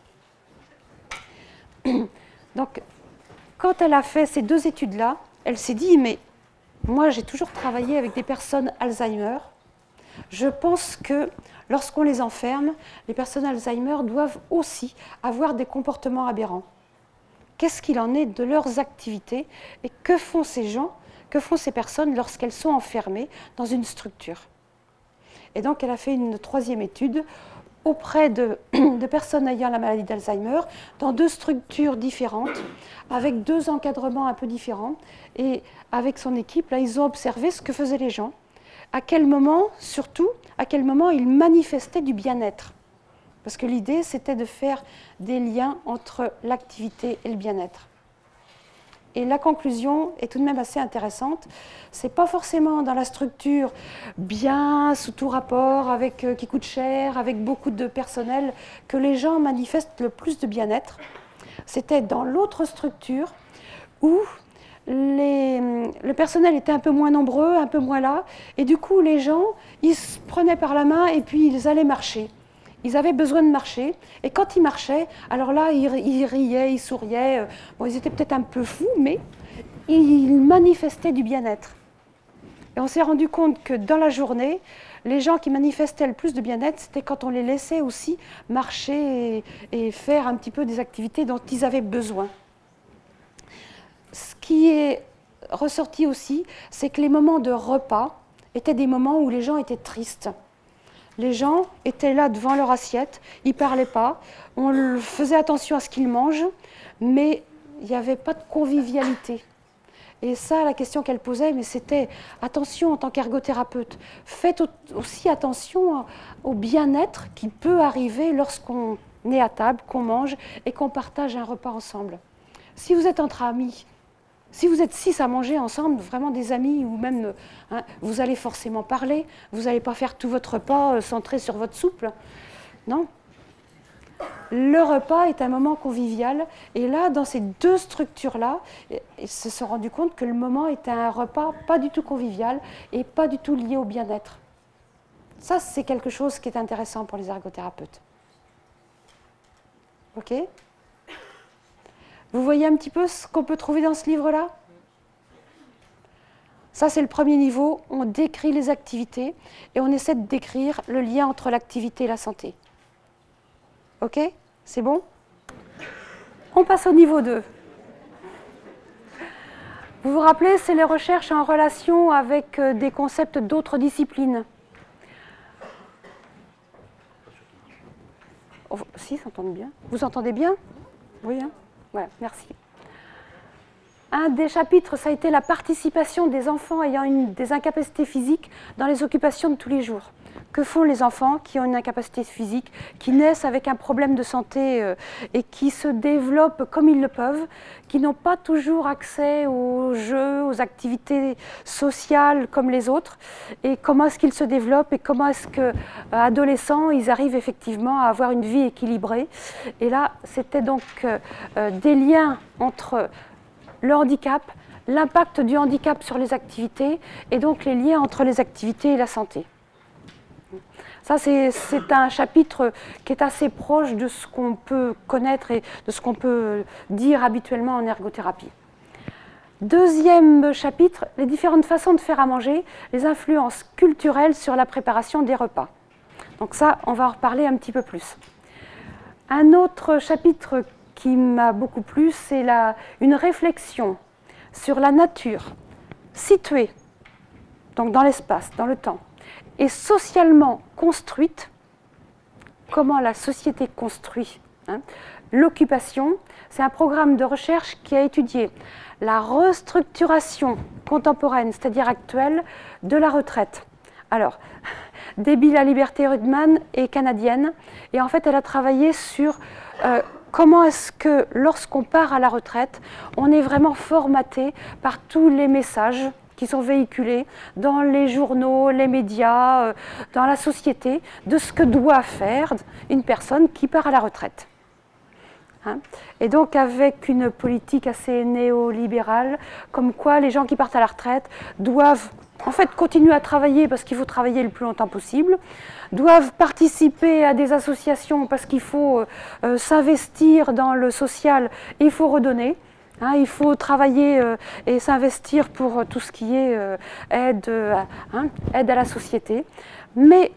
Donc, quand elle a fait ces deux études-là, elle s'est dit, mais moi, j'ai toujours travaillé avec des personnes Alzheimer. Je pense que lorsqu'on les enferme, les personnes Alzheimer doivent aussi avoir des comportements aberrants. Qu'est-ce qu'il en est de leurs activités et que font ces gens, que font ces personnes lorsqu'elles sont enfermées dans une structure? Et donc, elle a fait une troisième étude auprès de personnes ayant la maladie d'Alzheimer, dans deux structures différentes, avec deux encadrements un peu différents. Et avec son équipe, là, ils ont observé ce que faisaient les gens, à quel moment, surtout, à quel moment ils manifestaient du bien-être. Parce que l'idée, c'était de faire des liens entre l'activité et le bien-être. Et la conclusion est tout de même assez intéressante. Ce n'est pas forcément dans la structure bien, sous tout rapport, qui coûte cher, avec beaucoup de personnel, que les gens manifestent le plus de bien-être. C'était dans l'autre structure où le personnel était un peu moins nombreux, un peu moins là, et du coup les gens, ils se prenaient par la main et puis ils allaient marcher. Ils avaient besoin de marcher, et quand ils marchaient, alors là, ils riaient, ils souriaient. Bon, ils étaient peut-être un peu fous, mais ils manifestaient du bien-être. Et on s'est rendu compte que dans la journée, les gens qui manifestaient le plus de bien-être, c'était quand on les laissait aussi marcher et faire un petit peu des activités dont ils avaient besoin. Ce qui est ressorti aussi, c'est que les moments de repas étaient des moments où les gens étaient tristes. Les gens étaient là devant leur assiette, ils ne parlaient pas, on faisait attention à ce qu'ils mangent, mais il n'y avait pas de convivialité. Et ça, la question qu'elle posait, mais c'était attention en tant qu'ergothérapeute, faites aussi attention au bien-être qui peut arriver lorsqu'on est à table, qu'on mange et qu'on partage un repas ensemble. Si vous êtes entre amis, si vous êtes 6 à manger ensemble, vraiment des amis, ou même, vous allez forcément parler, vous n'allez pas faire tout votre repas centré sur votre soupe, non. Le repas est un moment convivial, et là, dans ces deux structures-là, ils se sont rendus compte que le moment était un repas pas du tout convivial et pas du tout lié au bien-être. Ça, c'est quelque chose qui est intéressant pour les ergothérapeutes. Ok ? Vous voyez un petit peu ce qu'on peut trouver dans ce livre-là? Ça, c'est le premier niveau. On décrit les activités et on essaie de décrire le lien entre l'activité et la santé. Ok? C'est bon? On passe au niveau 2. Vous vous rappelez, c'est les recherches en relation avec des concepts d'autres disciplines. Oh, si, ça entend bien. Vous entendez bien? Oui, hein? Voilà, merci. Un des chapitres, ça a été la participation des enfants ayant des incapacités physiques dans les occupations de tous les jours. Que font les enfants qui ont une incapacité physique, qui naissent avec un problème de santé et qui se développent comme ils le peuvent, qui n'ont pas toujours accès aux jeux, aux activités sociales comme les autres, et comment est-ce qu'ils se développent et comment est-ce qu'adolescents, ils arrivent effectivement à avoir une vie équilibrée. Et là, c'était donc des liens entre le handicap, l'impact du handicap sur les activités et donc les liens entre les activités et la santé. Ça, c'est un chapitre qui est assez proche de ce qu'on peut connaître et de ce qu'on peut dire habituellement en ergothérapie. Deuxième chapitre, les différentes façons de faire à manger, les influences culturelles sur la préparation des repas. Donc ça, on va en reparler un petit peu plus. Un autre chapitre qui m'a beaucoup plu, c'est une réflexion sur la nature située, donc dans l'espace, dans le temps, et socialement construite, comment la société construit l'occupation. C'est un programme de recherche qui a étudié la restructuration contemporaine, c'est-à-dire actuelle, de la retraite. Alors, Debbie La Liberté Rudman est canadienne, et en fait, elle a travaillé sur comment est-ce que, lorsqu'on part à la retraite, on est vraiment formaté par tous les messages qui sont véhiculés dans les journaux, les médias, dans la société, de ce que doit faire une personne qui part à la retraite. Et donc avec une politique assez néolibérale, comme quoi les gens qui partent à la retraite doivent en fait continuer à travailler parce qu'il faut travailler le plus longtemps possible, doivent participer à des associations parce qu'il faut s'investir dans le social et il faut redonner. Il faut travailler et s'investir pour tout ce qui est aide à la société. Mais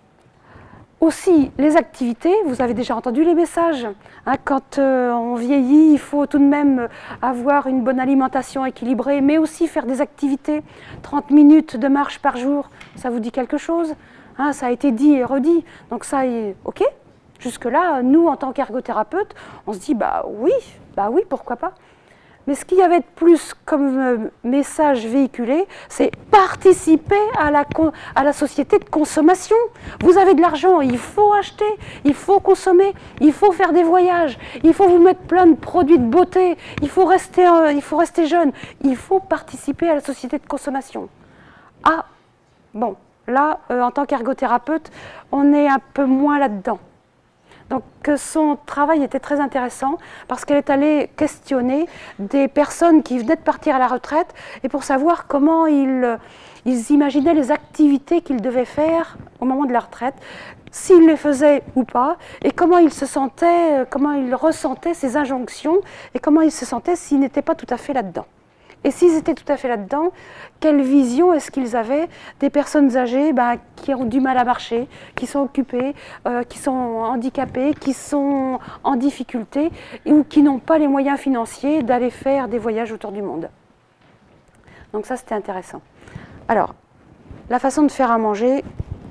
aussi les activités, vous avez déjà entendu les messages. Quand on vieillit, il faut tout de même avoir une bonne alimentation équilibrée, mais aussi faire des activités. 30 minutes de marche par jour, ça vous dit quelque chose? Ça a été dit et redit. Donc ça, ok. Jusque-là, nous, en tant qu'ergothérapeutes, on se dit, bah oui, pourquoi pas. Mais ce qu'il y avait de plus comme message véhiculé, c'est participer à la société de consommation. Vous avez de l'argent, il faut acheter, il faut consommer, il faut faire des voyages, il faut vous mettre plein de produits de beauté, il faut rester jeune, il faut participer à la société de consommation. Ah, bon, là, en tant qu'ergothérapeute, on est un peu moins là-dedans. Donc son travail était très intéressant parce qu'elle est allée questionner des personnes qui venaient de partir à la retraite et pour savoir comment ils imaginaient les activités qu'ils devaient faire au moment de la retraite, s'ils les faisaient ou pas, et comment ils se sentaient, comment ils ressentaient ces injonctions et comment ils se sentaient s'ils n'étaient pas tout à fait là-dedans. Et s'ils étaient tout à fait là-dedans, quelle vision est-ce qu'ils avaient des personnes âgées qui ont du mal à marcher, qui sont occupées, qui sont handicapées, qui sont en difficulté ou qui n'ont pas les moyens financiers d'aller faire des voyages autour du monde. Donc ça, c'était intéressant. Alors, la façon de faire à manger,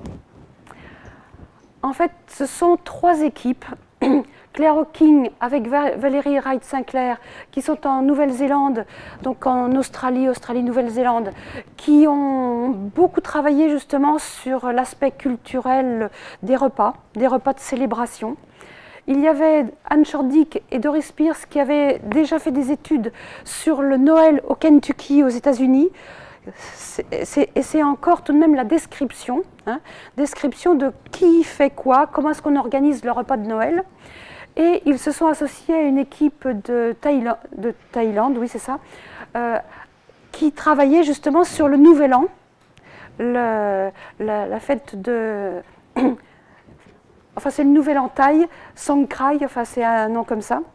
en fait, ce sont 3 équipes. Claire Hawking avec Valérie Wright-Sinclair qui sont en Nouvelle-Zélande, donc en Australie, Nouvelle-Zélande, qui ont beaucoup travaillé justement sur l'aspect culturel des repas de célébration. Il y avait Anne Chordick et Doris Pierce qui avaient déjà fait des études sur le Noël au Kentucky aux États-Unis. Et c'est encore tout de même la description, description de qui fait quoi, comment est-ce qu'on organise le repas de Noël. Et ils se sont associés à une équipe de Thaïlande, oui c'est ça, qui travaillait justement sur le Nouvel An, la fête de... enfin c'est le Nouvel An Thaï, Songkrai, enfin c'est un nom comme ça,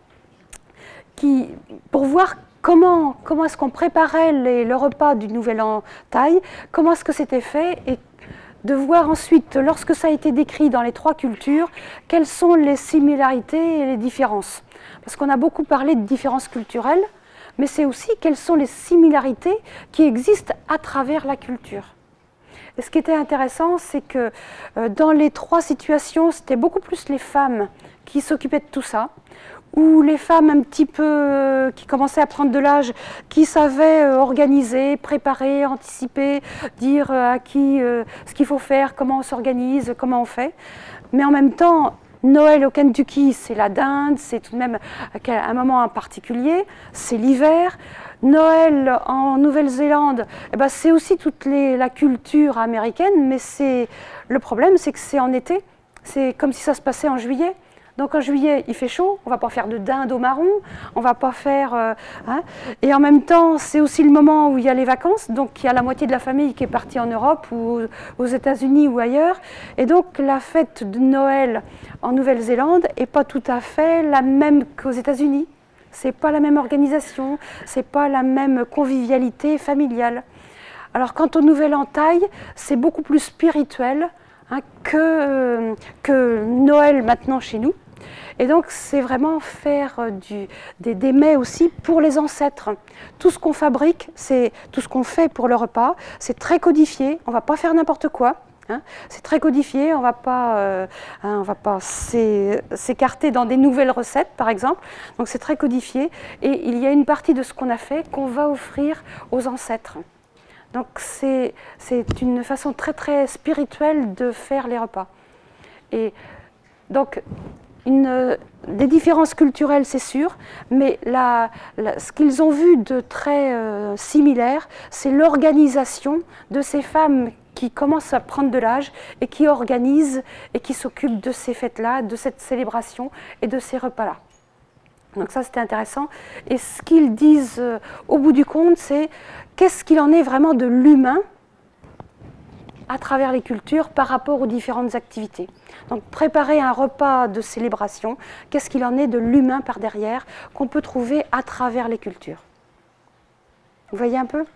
pour voir comment est-ce qu'on préparait le repas du Nouvel An Thaï, comment est-ce que c'était fait, et de voir ensuite, lorsque ça a été décrit dans les 3 cultures, quelles sont les similarités et les différences. Parce qu'on a beaucoup parlé de différences culturelles, mais c'est aussi quelles sont les similarités qui existent à travers la culture. Et ce qui était intéressant, c'est que dans les 3 situations, c'était beaucoup plus les femmes qui s'occupaient de tout ça, ou les femmes un petit peu qui commençaient à prendre de l'âge, qui savaient organiser, préparer, anticiper, dire à qui ce qu'il faut faire, comment on s'organise, comment on fait. Mais en même temps, Noël au Kentucky, c'est la dinde, c'est tout de même un moment en particulier, c'est l'hiver. Noël en Nouvelle-Zélande, c'est aussi toute la culture américaine, mais le problème, c'est que c'est en été. C'est comme si ça se passait en juillet. Donc en juillet, il fait chaud, on ne va pas faire de dinde au marron, on ne va pas faire... Et en même temps, c'est aussi le moment où il y a les vacances, donc il y a la moitié de la famille qui est partie en Europe ou aux États-Unis ou ailleurs. Et donc la fête de Noël en Nouvelle-Zélande n'est pas tout à fait la même qu'aux États-Unis. Ce n'est pas la même organisation, ce n'est pas la même convivialité familiale. Alors quant au Nouvel An Thaï, c'est beaucoup plus spirituel que Noël maintenant chez nous. Et donc c'est vraiment faire des mets aussi pour les ancêtres. Tout ce qu'on fabrique, c'est tout ce qu'on fait pour le repas, c'est très codifié, on ne va pas faire n'importe quoi. C'est très codifié, on ne va pas s'écarter dans des nouvelles recettes par exemple. Donc c'est très codifié et il y a une partie de ce qu'on a fait qu'on va offrir aux ancêtres. Donc c'est une façon très très spirituelle de faire les repas. Et donc des différences culturelles c'est sûr, mais ce qu'ils ont vu de très similaire, c'est l'organisation de ces femmes qui commencent à prendre de l'âge et qui organisent et qui s'occupent de ces fêtes-là, de cette célébration et de ces repas-là. Donc ça c'était intéressant. Et ce qu'ils disent au bout du compte, c'est qu'est-ce qu'il en est vraiment de l'humain à travers les cultures par rapport aux différentes activités. Donc préparer un repas de célébration, qu'est-ce qu'il en est de l'humain par derrière qu'on peut trouver à travers les cultures. Vous voyez un peu ?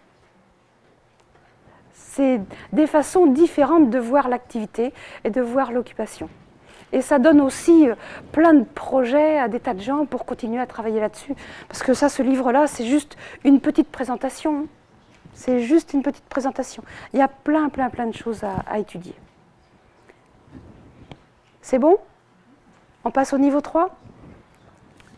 C'est des façons différentes de voir l'activité et de voir l'occupation. Et ça donne aussi plein de projets à des tas de gens pour continuer à travailler là-dessus. Parce que ça, ce livre-là, c'est juste une petite présentation. C'est juste une petite présentation. Il y a plein de choses à étudier. C'est bon ? On passe au niveau 3 ?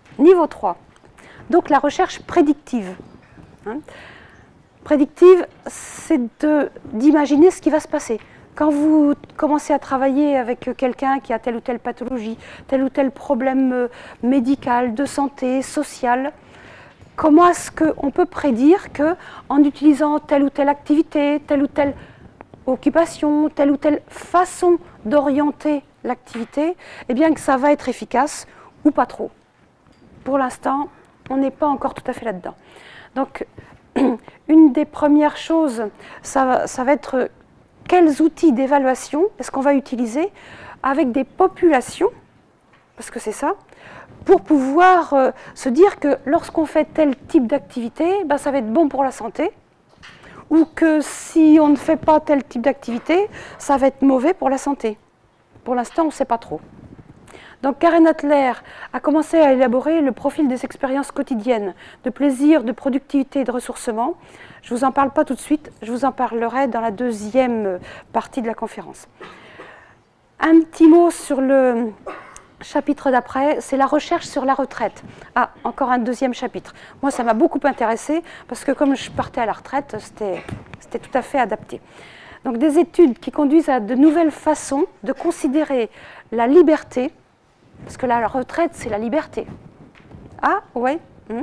Niveau 3. Donc la recherche prédictive. Hein. Prédictive, c'est d'imaginer ce qui va se passer. Quand vous commencez à travailler avec quelqu'un qui a telle ou telle pathologie, tel ou tel problème médical, de santé, social, comment est-ce qu'on peut prédire qu'en utilisant telle ou telle activité, telle ou telle occupation, telle ou telle façon d'orienter l'activité, eh bien que ça va être efficace ou pas trop. Pour l'instant, on n'est pas encore tout à fait là-dedans. Donc, une des premières choses, ça va être quels outils d'évaluation est-ce qu'on va utiliser avec des populations, parce que c'est ça, pour pouvoir se dire que lorsqu'on fait tel type d'activité, ben, ça va être bon pour la santé, ou que si on ne fait pas tel type d'activité, ça va être mauvais pour la santé. Pour l'instant, on ne sait pas trop. Donc Karen Adler a commencé à élaborer le profil des expériences quotidiennes, de plaisir, de productivité et de ressourcement. Je ne vous en parle pas tout de suite, je vous en parlerai dans la deuxième partie de la conférence. Un petit mot sur le chapitre d'après, c'est la recherche sur la retraite. Ah, encore un deuxième chapitre. Moi, ça m'a beaucoup intéressée parce que comme je partais à la retraite, c'était tout à fait adapté. Donc des études qui conduisent à de nouvelles façons de considérer la liberté, parce que la retraite, c'est la liberté. Ah, ouais.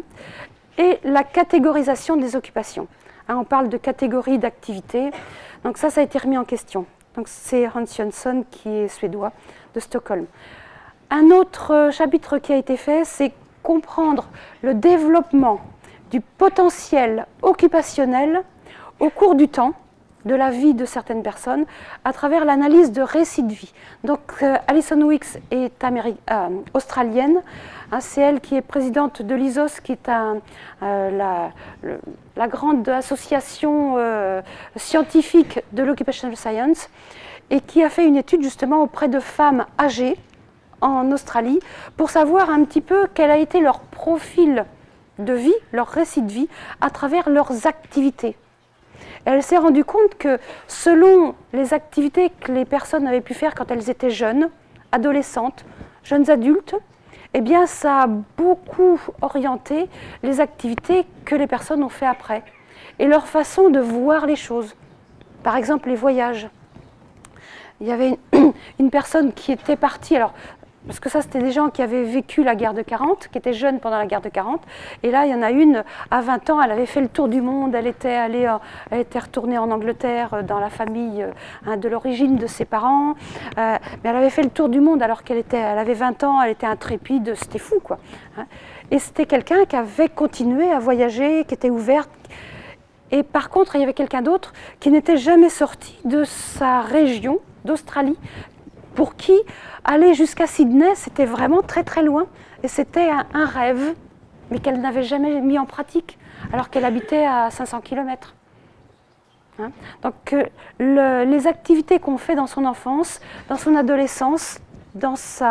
Et la catégorisation des occupations. Hein, on parle de catégories d'activités. Donc ça a été remis en question. Donc c'est Hans Jönsson, qui est suédois, de Stockholm. Un autre chapitre qui a été fait, c'est comprendre le développement du potentiel occupationnel au cours du temps, de la vie de certaines personnes, à travers l'analyse de récits de vie. Donc Alison Weeks est australienne, hein, c'est elle qui est présidente de l'ISOS, qui est la grande association scientifique de l'occupational science, et qui a fait une étude justement auprès de femmes âgées en Australie, pour savoir un petit peu quel a été leur profil de vie, leur récit de vie, à travers leurs activités. Elle s'est rendue compte que selon les activités que les personnes avaient pu faire quand elles étaient jeunes, adolescentes, jeunes adultes, eh bien ça a beaucoup orienté les activités que les personnes ont fait après et leur façon de voir les choses. Par exemple, les voyages. Il y avait une personne qui était partie, alors parce que ça, c'était des gens qui avaient vécu la guerre de 40, qui étaient jeunes pendant la guerre de 40. Et là, il y en a une, à 20 ans, elle avait fait le tour du monde. Elle était retournée en Angleterre, dans la famille de l'origine de ses parents. Mais elle avait fait le tour du monde alors elle avait 20 ans, elle était intrépide, c'était fou, quoi. Et c'était quelqu'un qui avait continué à voyager, qui était ouverte. Et par contre, il y avait quelqu'un d'autre qui n'était jamais sorti de sa région, d'Australie, pour qui aller jusqu'à Sydney, c'était vraiment très très loin. Et c'était un rêve, mais qu'elle n'avait jamais mis en pratique, alors qu'elle habitait à 500 km. Hein? Donc les activités qu'on fait dans son enfance, dans son adolescence, dans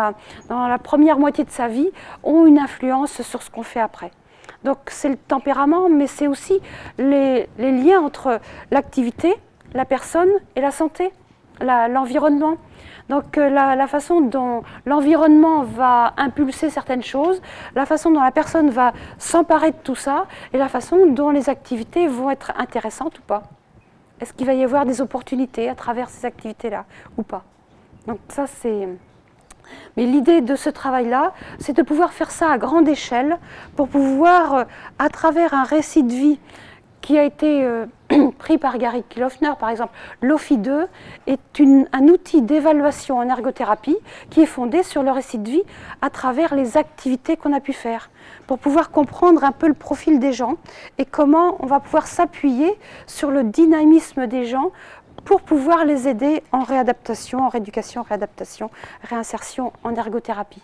la première moitié de sa vie, ont une influence sur ce qu'on fait après. Donc c'est le tempérament, mais c'est aussi les liens entre l'activité, la personne et la santé, l'environnement. Donc la façon dont l'environnement va impulser certaines choses, la façon dont la personne va s'emparer de tout ça, et la façon dont les activités vont être intéressantes ou pas. Est-ce qu'il va y avoir des opportunités à travers ces activités-là ou pas? Donc ça c'est... Mais l'idée de ce travail-là, c'est de pouvoir faire ça à grande échelle pour pouvoir, à travers un récit de vie qui a été pris par Gary Kilofner, par exemple, l'OFI2 est un outil d'évaluation en ergothérapie qui est fondé sur le récit de vie à travers les activités qu'on a pu faire, pour pouvoir comprendre un peu le profil des gens et comment on va pouvoir s'appuyer sur le dynamisme des gens pour pouvoir les aider en réadaptation, en rééducation, réadaptation, réinsertion, en ergothérapie.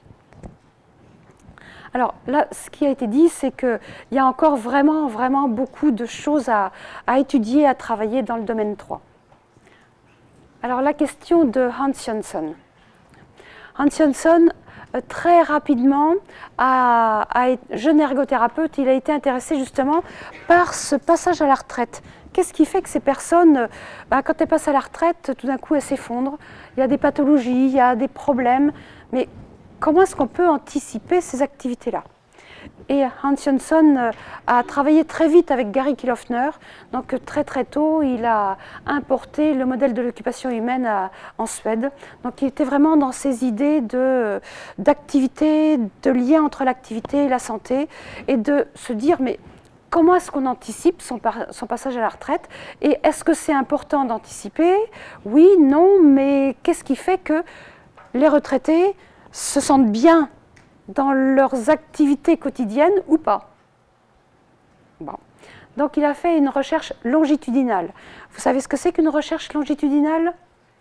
Alors là, ce qui a été dit, c'est qu'il y a encore vraiment, vraiment beaucoup de choses à étudier, à travailler dans le domaine 3. Alors la question de Hans Jönsson. Hans Jönsson, très rapidement, jeune ergothérapeute, il a été intéressé justement par ce passage à la retraite. Qu'est-ce qui fait que ces personnes, quand elles passent à la retraite, tout d'un coup elles s'effondrent? Il y a des pathologies, il y a des problèmes, mais comment est-ce qu'on peut anticiper ces activités-là? Et Hans Jönsson a travaillé très vite avec Gary Kilofner. Donc très très tôt, il a importé le modèle de l'occupation humaine en Suède. Donc il était vraiment dans ces idées d'activité, de lien entre l'activité et la santé, et de se dire, mais comment est-ce qu'on anticipe son passage à la retraite? Et est-ce que c'est important d'anticiper? Oui, non, mais qu'est-ce qui fait que les retraités se sentent bien dans leurs activités quotidiennes ou pas? Bon. Donc il a fait une recherche longitudinale. Vous savez ce que c'est qu'une recherche longitudinale?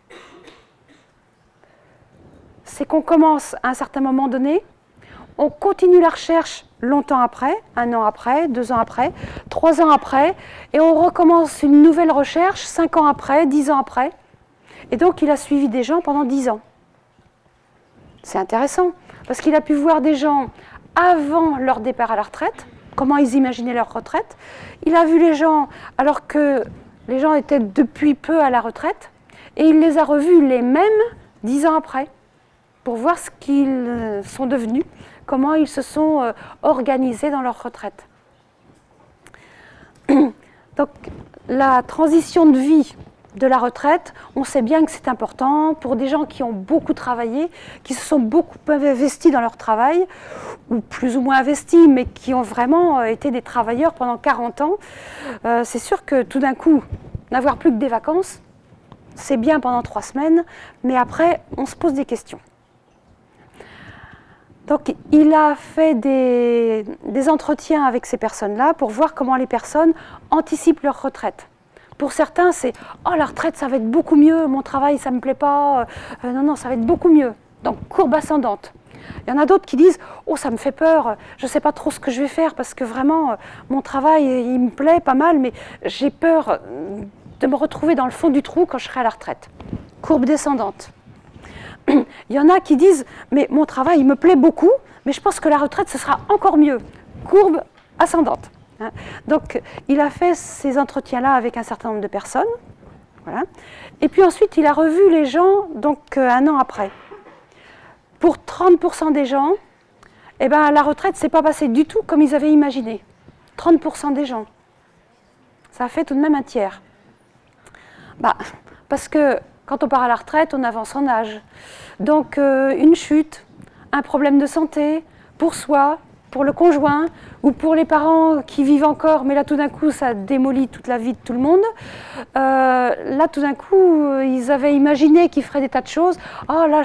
C'est qu'on commence à un certain moment donné, on continue la recherche longtemps après, 1 an après, 2 ans après, 3 ans après, et on recommence une nouvelle recherche 5 ans après, 10 ans après. Et donc il a suivi des gens pendant 10 ans. C'est intéressant, parce qu'il a pu voir des gens avant leur départ à la retraite, comment ils imaginaient leur retraite. Il a vu les gens alors que les gens étaient depuis peu à la retraite, et il les a revus les mêmes 10 ans après, pour voir ce qu'ils sont devenus, comment ils se sont organisés dans leur retraite. Donc la transition de vie de la retraite, on sait bien que c'est important pour des gens qui ont beaucoup travaillé, qui se sont beaucoup investis dans leur travail, ou plus ou moins investis, mais qui ont vraiment été des travailleurs pendant 40 ans. C'est sûr que tout d'un coup, n'avoir plus que des vacances, c'est bien pendant 3 semaines, mais après, on se pose des questions. Donc il a fait des entretiens avec ces personnes-là pour voir comment les personnes anticipent leur retraite. Pour certains, c'est « Oh, la retraite, ça va être beaucoup mieux, mon travail, ça ne me plaît pas, non, non, ça va être beaucoup mieux ». Donc, courbe ascendante. Il y en a d'autres qui disent « Oh, ça me fait peur, je ne sais pas trop ce que je vais faire parce que vraiment, mon travail, il me plaît pas mal, mais j'ai peur de me retrouver dans le fond du trou quand je serai à la retraite ». Courbe descendante. Il y en a qui disent « Mais mon travail, il me plaît beaucoup, mais je pense que la retraite, ce sera encore mieux ». Courbe ascendante. Donc, il a fait ces entretiens-là avec un certain nombre de personnes. Voilà. Et puis ensuite, il a revu les gens donc, 1 an après. Pour 30% des gens, eh ben, la retraite ne s'est pas passée du tout comme ils avaient imaginé. 30% des gens. Ça a fait tout de même un tiers. Bah, parce que quand on part à la retraite, on avance en âge. Donc, une chute, un problème de santé, pour soi, pour le conjoint, ou pour les parents qui vivent encore, mais là tout d'un coup ça démolit toute la vie de tout le monde. Là tout d'un coup, ils avaient imaginé qu'ils feraient des tas de choses. Oh là,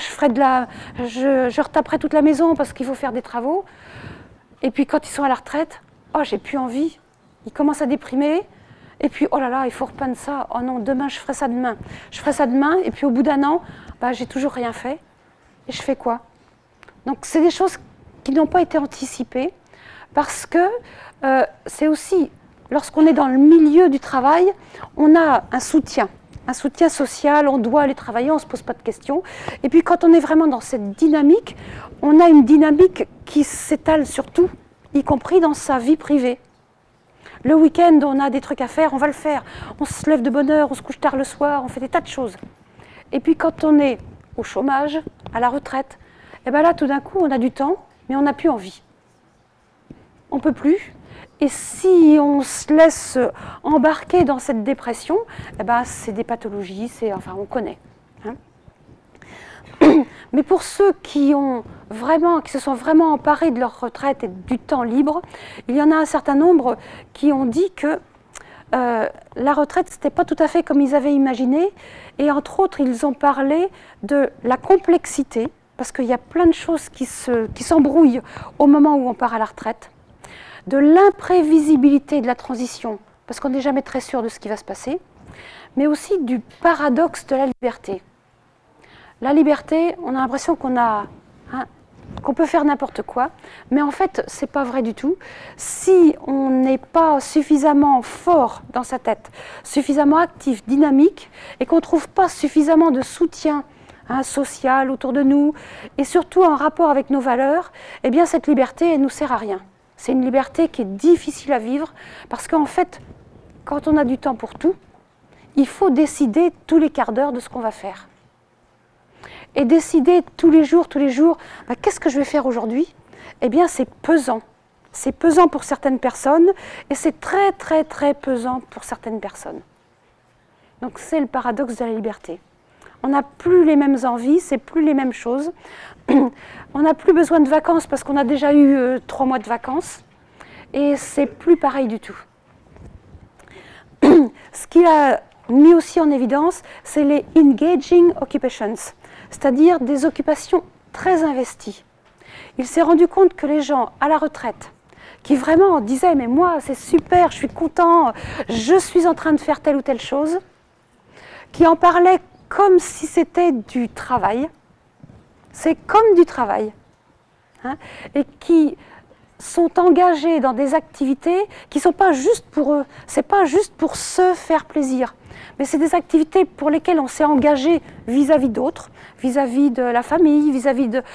je retaperai toute la maison parce qu'il faut faire des travaux. Et puis quand ils sont à la retraite, oh j'ai plus envie. Ils commencent à déprimer. Et puis oh là là, il faut repeindre ça. Oh non, demain je ferai ça demain. Je ferai ça demain. Et puis au bout d'1 an, bah, j'ai toujours rien fait. Et je fais quoi? Donc c'est des choses qui n'ont pas été anticipées, parce que c'est aussi, lorsqu'on est dans le milieu du travail, on a un soutien social, on doit aller travailler, on ne se pose pas de questions. Et puis quand on est vraiment dans cette dynamique, on a une dynamique qui s'étale sur tout, y compris dans sa vie privée. Le week-end, on a des trucs à faire, on va le faire. On se lève de bonne heure, on se couche tard le soir, on fait des tas de choses. Et puis quand on est au chômage, à la retraite, et bien là, tout d'un coup, on a du temps, mais on n'a plus envie. On ne peut plus. Et si on se laisse embarquer dans cette dépression, eh ben, c'est des pathologies, enfin, on connaît. Hein. Mais pour ceux qui se sont vraiment emparés de leur retraite et du temps libre, il y en a un certain nombre qui ont dit que la retraite, ce n'était pas tout à fait comme ils avaient imaginé. Et entre autres, ils ont parlé de la complexité, parce qu'il y a plein de choses qui s'embrouillent au moment où on part à la retraite, de l'imprévisibilité de la transition, parce qu'on n'est jamais très sûr de ce qui va se passer, mais aussi du paradoxe de la liberté. La liberté, on a l'impression qu'on peut faire n'importe quoi, mais en fait, ce n'est pas vrai du tout. Si on n'est pas suffisamment fort dans sa tête, suffisamment actif, dynamique, et qu'on ne trouve pas suffisamment de soutien social autour de nous, et surtout en rapport avec nos valeurs, eh bien cette liberté, elle ne nous sert à rien. C'est une liberté qui est difficile à vivre, parce qu'en fait, quand on a du temps pour tout, il faut décider tous les quarts d'heure de ce qu'on va faire. Et décider tous les jours, qu'est-ce que je vais faire aujourd'hui? Eh bien c'est pesant, C'est pesant pour certaines personnes et c'est très très très pesant pour certaines personnes. Donc c'est le paradoxe de la liberté. On n'a plus les mêmes envies, c'est plus les mêmes choses. On n'a plus besoin de vacances parce qu'on a déjà eu 3 mois de vacances et c'est plus pareil du tout. Ce qu'il a mis aussi en évidence, c'est les engaging occupations, c'est-à-dire des occupations très investies. Il s'est rendu compte que les gens à la retraite, qui vraiment disaient « mais moi c'est super, je suis content, je suis en train de faire telle ou telle chose », qui en parlaient comme si c'était du travail, c'est comme du travail, hein, et qui sont engagés dans des activités qui ne sont pas juste pour eux, ce n'est pas juste pour se faire plaisir, mais c'est des activités pour lesquelles on s'est engagé vis-à-vis d'autres, vis-à-vis de la famille, vis-à-vis de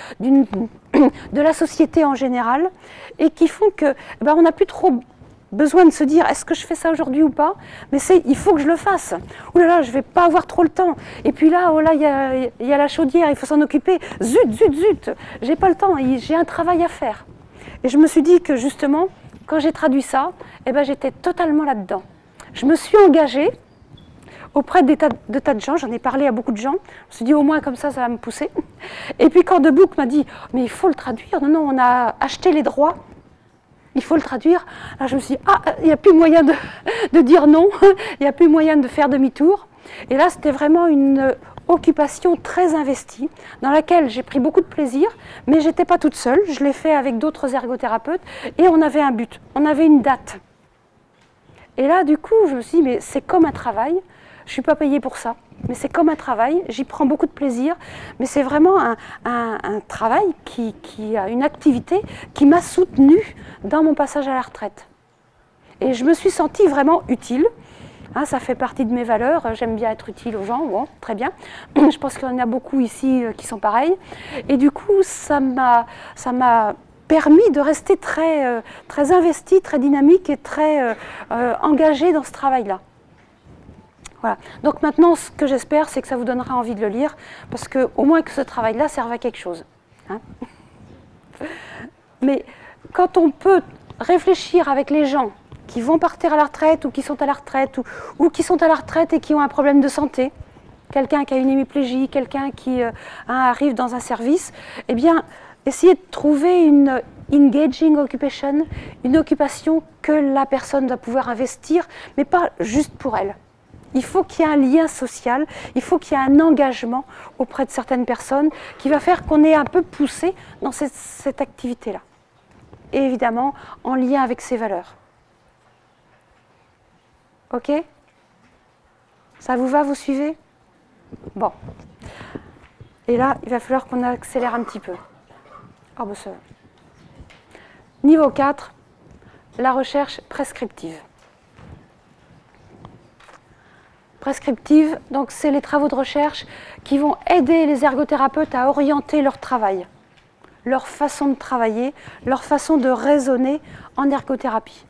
la société en général, et qui font que ben, on n'a plus trop besoin de se dire est-ce que je fais ça aujourd'hui ou pas, mais c'est il faut que je le fasse. Ouh là là, je ne vais pas avoir trop le temps. Et puis là, oh là, il y a la chaudière, il faut s'en occuper. Zut, zut, zut, j'ai pas le temps, j'ai un travail à faire. Et je me suis dit que justement, quand j'ai traduit ça, eh ben, j'étais totalement là-dedans. Je me suis engagée auprès de tas de gens, j'en ai parlé à beaucoup de gens, je me suis dit au moins comme ça va me pousser. Et puis quand The Book m'a dit mais il faut le traduire, non, non, on a acheté les droits, il faut le traduire. Alors je me suis dit, ah, il n'y a plus moyen de dire non, il n'y a plus moyen de faire demi-tour. Et là, c'était vraiment une occupation très investie, dans laquelle j'ai pris beaucoup de plaisir, mais je n'étais pas toute seule, je l'ai fait avec d'autres ergothérapeutes, et on avait un but, on avait une date. Et là, du coup, je me suis dit, mais c'est comme un travail, je ne suis pas payée pour ça, mais c'est comme un travail, j'y prends beaucoup de plaisir, mais c'est vraiment un travail qui a une activité qui m'a soutenue dans mon passage à la retraite. Et je me suis sentie vraiment utile, hein, ça fait partie de mes valeurs, j'aime bien être utile aux gens, bon, très bien. Je pense qu'il y en a beaucoup ici qui sont pareils. Et du coup, ça m'a permis de rester très, très investie, très dynamique et très engagée dans ce travail-là. Voilà. Donc maintenant, ce que j'espère, c'est que ça vous donnera envie de le lire, parce qu'au moins que ce travail-là serve à quelque chose. Hein. Mais quand on peut réfléchir avec les gens qui vont partir à la retraite, ou qui sont à la retraite, ou qui sont à la retraite et qui ont un problème de santé, quelqu'un qui a une hémiplégie, quelqu'un qui arrive dans un service, eh bien, essayez de trouver une engaging occupation, une occupation que la personne doit pouvoir investir, mais pas juste pour elle. Il faut qu'il y ait un lien social, il faut qu'il y ait un engagement auprès de certaines personnes qui va faire qu'on est un peu poussé dans cette activité-là. Et évidemment, en lien avec ses valeurs. Ok? Ça vous va, vous suivez? Bon. Et là, il va falloir qu'on accélère un petit peu. Oh, ben ça va. Niveau 4, la recherche prescriptive. Prescriptive, donc c'est les travaux de recherche qui vont aider les ergothérapeutes à orienter leur travail, leur façon de travailler, leur façon de raisonner en ergothérapie.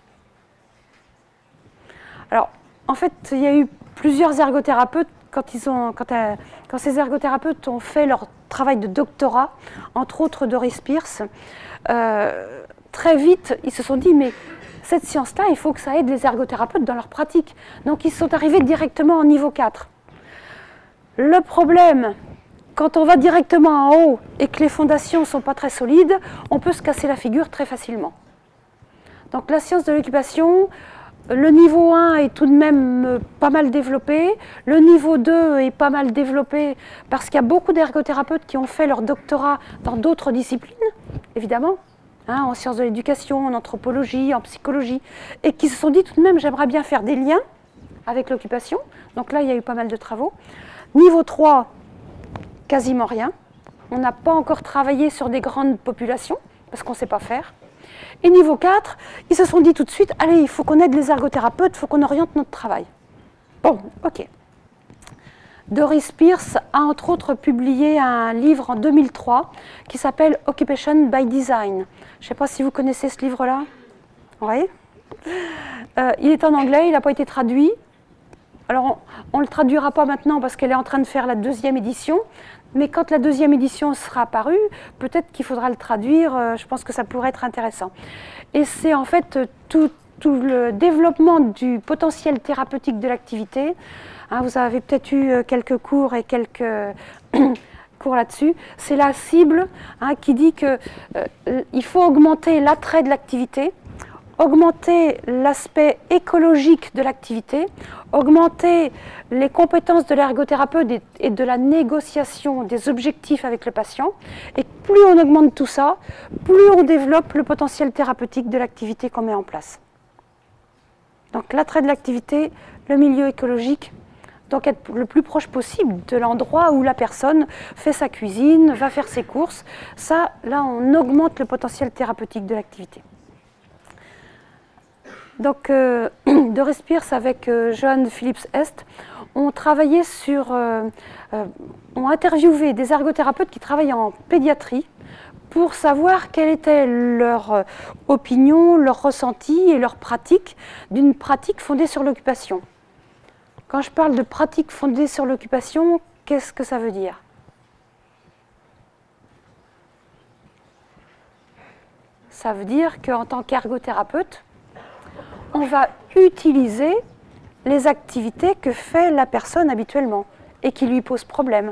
Alors, en fait, il y a eu plusieurs ergothérapeutes, quand ces ergothérapeutes ont fait leur travail de doctorat, entre autres Doris Pierce, très vite, ils se sont dit, mais cette science-là, il faut que ça aide les ergothérapeutes dans leur pratique. Donc, ils sont arrivés directement en niveau 4. Le problème, quand on va directement en haut et que les fondations ne sont pas très solides, on peut se casser la figure très facilement. Donc, la science de l'occupation, le niveau 1 est tout de même pas mal développé. Le niveau 2 est pas mal développé parce qu'il y a beaucoup d'ergothérapeutes qui ont fait leur doctorat dans d'autres disciplines, évidemment. Hein, en sciences de l'éducation, en anthropologie, en psychologie, et qui se sont dit tout de même, j'aimerais bien faire des liens avec l'occupation. Donc là, il y a eu pas mal de travaux. Niveau 3, quasiment rien. On n'a pas encore travaillé sur des grandes populations, parce qu'on ne sait pas faire. Et niveau 4, ils se sont dit tout de suite, allez, il faut qu'on aide les ergothérapeutes, il faut qu'on oriente notre travail. Bon, ok. Doris Pierce a entre autres publié un livre en 2003 qui s'appelle Occupation by Design. Je ne sais pas si vous connaissez ce livre-là. Oui. Il est en anglais, il n'a pas été traduit. Alors, on ne le traduira pas maintenant parce qu'elle est en train de faire la 2e édition, mais quand la 2e édition sera apparue, peut-être qu'il faudra le traduire, je pense que ça pourrait être intéressant. Et c'est en fait tout le développement du potentiel thérapeutique de l'activité. Hein, vous avez peut-être eu quelques cours et quelques cours là-dessus. C'est la cible qui dit qu'il faut augmenter l'attrait de l'activité, augmenter l'aspect écologique de l'activité, augmenter les compétences de l'ergothérapeute et de la négociation des objectifs avec le patient. Et plus on augmente tout ça, plus on développe le potentiel thérapeutique de l'activité qu'on met en place. Donc l'attrait de l'activité, le milieu écologique, donc être le plus proche possible de l'endroit où la personne fait sa cuisine, va faire ses courses. Ça, là, on augmente le potentiel thérapeutique de l'activité. Donc, de Respire avec Johan Phillips-Est, ont travaillé ont interviewé des ergothérapeutes qui travaillent en pédiatrie pour savoir quelle était leur opinion, leur ressenti et leur pratique d'une pratique fondée sur l'occupation. Quand je parle de pratique fondée sur l'occupation, qu'est-ce que ça veut dire? Ça veut dire qu'en tant qu'ergothérapeute, on va utiliser les activités que fait la personne habituellement et qui lui posent problème.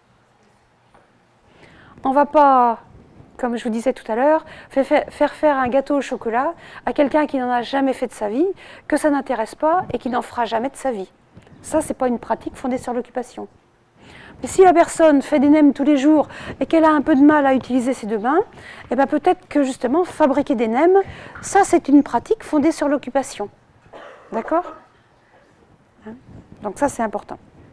On ne va pas, comme je vous disais tout à l'heure, faire un gâteau au chocolat à quelqu'un qui n'en a jamais fait de sa vie, que ça n'intéresse pas et qui n'en fera jamais de sa vie. Ça, ce n'est pas une pratique fondée sur l'occupation. Mais si la personne fait des nems tous les jours et qu'elle a un peu de mal à utiliser ses 2 mains, eh bien peut-être que justement fabriquer des nems, ça c'est une pratique fondée sur l'occupation. D'accord? Donc ça c'est important.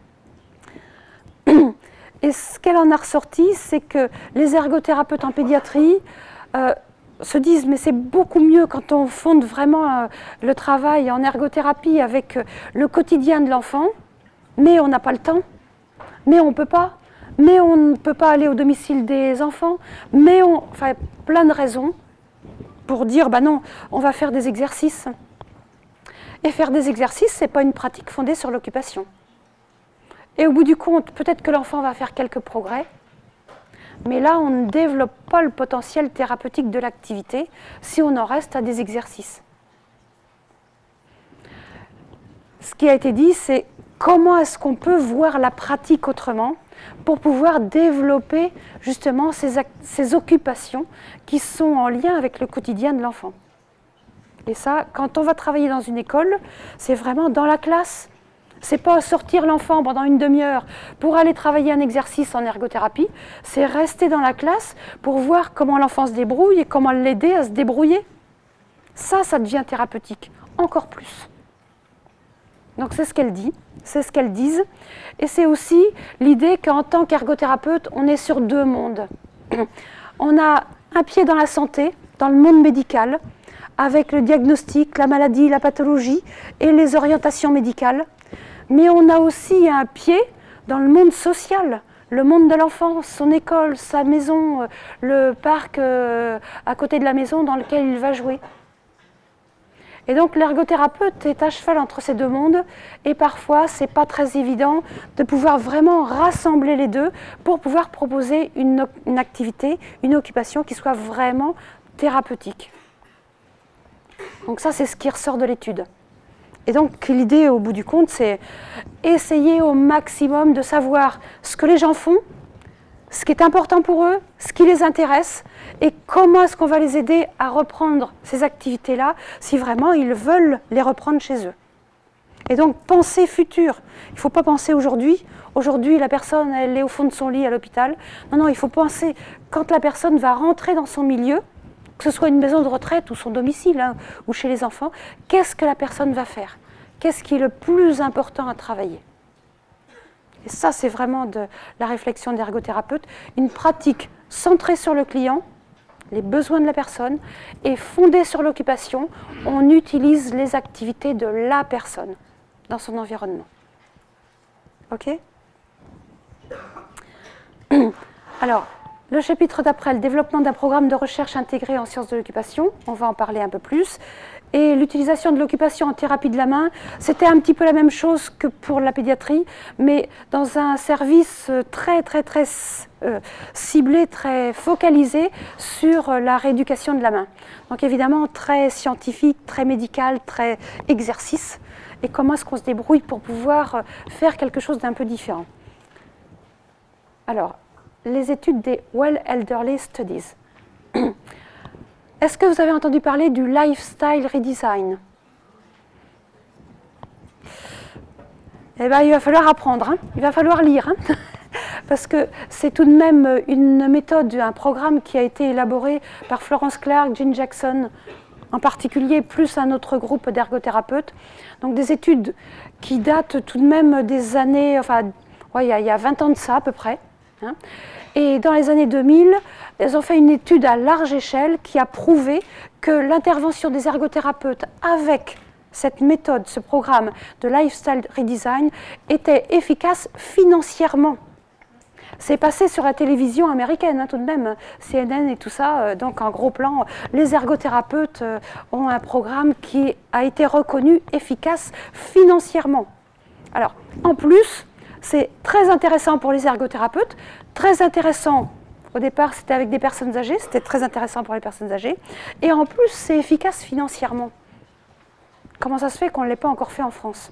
Et ce qu'elle en a ressorti, c'est que les ergothérapeutes en pédiatrie se disent mais c'est beaucoup mieux quand on fonde vraiment le travail en ergothérapie avec le quotidien de l'enfant, mais on n'a pas le temps. Mais on ne peut pas, mais on ne peut pas aller au domicile des enfants, mais enfin plein de raisons pour dire, bah non, on va faire des exercices. Et faire des exercices, ce n'est pas une pratique fondée sur l'occupation. Et au bout du compte, peut-être que l'enfant va faire quelques progrès, mais là, on ne développe pas le potentiel thérapeutique de l'activité si on en reste à des exercices. Ce qui a été dit, c'est comment est-ce qu'on peut voir la pratique autrement pour pouvoir développer justement ces occupations qui sont en lien avec le quotidien de l'enfant. Et ça, quand on va travailler dans une école, c'est vraiment dans la classe. C'est pas sortir l'enfant pendant une demi-heure pour aller travailler un exercice en ergothérapie, c'est rester dans la classe pour voir comment l'enfant se débrouille et comment l'aider à se débrouiller. Ça devient thérapeutique, encore plus. Donc c'est ce qu'elle dit, c'est ce qu'elles disent. Et c'est aussi l'idée qu'en tant qu'ergothérapeute, on est sur 2 mondes. On a un pied dans la santé, dans le monde médical, avec le diagnostic, la maladie, la pathologie et les orientations médicales. Mais on a aussi un pied dans le monde social, le monde de l'enfant, son école, sa maison, le parc à côté de la maison dans lequel il va jouer. Et donc l'ergothérapeute est à cheval entre ces 2 mondes et parfois c'est pas très évident de pouvoir vraiment rassembler les 2 pour pouvoir proposer une activité, une occupation qui soit vraiment thérapeutique. Donc ça c'est ce qui ressort de l'étude. Et donc l'idée au bout du compte c'est essayer au maximum de savoir ce que les gens font, ce qui est important pour eux, ce qui les intéresse et comment est-ce qu'on va les aider à reprendre ces activités-là si vraiment ils veulent les reprendre chez eux. Et donc penser futur, il ne faut pas penser aujourd'hui. Aujourd'hui la personne elle est au fond de son lit à l'hôpital. Non, il faut penser quand la personne va rentrer dans son milieu, que ce soit une maison de retraite ou son domicile ou chez les enfants, qu'est-ce que la personne va faire? Qu'est-ce qui est le plus important à travailler? Et ça, c'est vraiment de la réflexion d'ergothérapeute, une pratique centrée sur le client, les besoins de la personne, et fondée sur l'occupation, on utilise les activités de la personne dans son environnement. Ok? Alors, Le chapitre d'après, le développement d'un programme de recherche intégré en sciences de l'occupation, on va en parler un peu plus. Et l'utilisation de l'occupation en thérapie de la main, c'était un petit peu la même chose que pour la pédiatrie, mais dans un service très ciblé, très focalisé sur la rééducation de la main. Donc évidemment très scientifique, très médical, très exercice. Et comment est-ce qu'on se débrouille pour pouvoir faire quelque chose d'un peu différent. Alors, les études des Well Elderly Studies. Est-ce que vous avez entendu parler du lifestyle redesign? Eh bien, il va falloir apprendre, hein. Il va falloir lire, hein. Parce que c'est tout de même une méthode, un programme qui a été élaboré par Florence Clark, Jean Jackson, en particulier, plus un autre groupe d'ergothérapeutes. Donc des études qui datent tout de même des années, enfin, ouais, il y a 20 ans de ça à peu près, hein. Et dans les années 2000, elles ont fait une étude à large échelle qui a prouvé que l'intervention des ergothérapeutes avec cette méthode, ce programme de lifestyle redesign était efficace financièrement. C'est passé sur la télévision américaine, hein, tout de même, CNN et tout ça, donc en gros plan, les ergothérapeutes ont un programme qui a été reconnu efficace financièrement. Alors, en plus, c'est très intéressant pour les ergothérapeutes, très intéressant, au départ c'était avec des personnes âgées, c'était très intéressant pour les personnes âgées, et en plus c'est efficace financièrement. Comment ça se fait qu'on ne l'ait pas encore fait en France?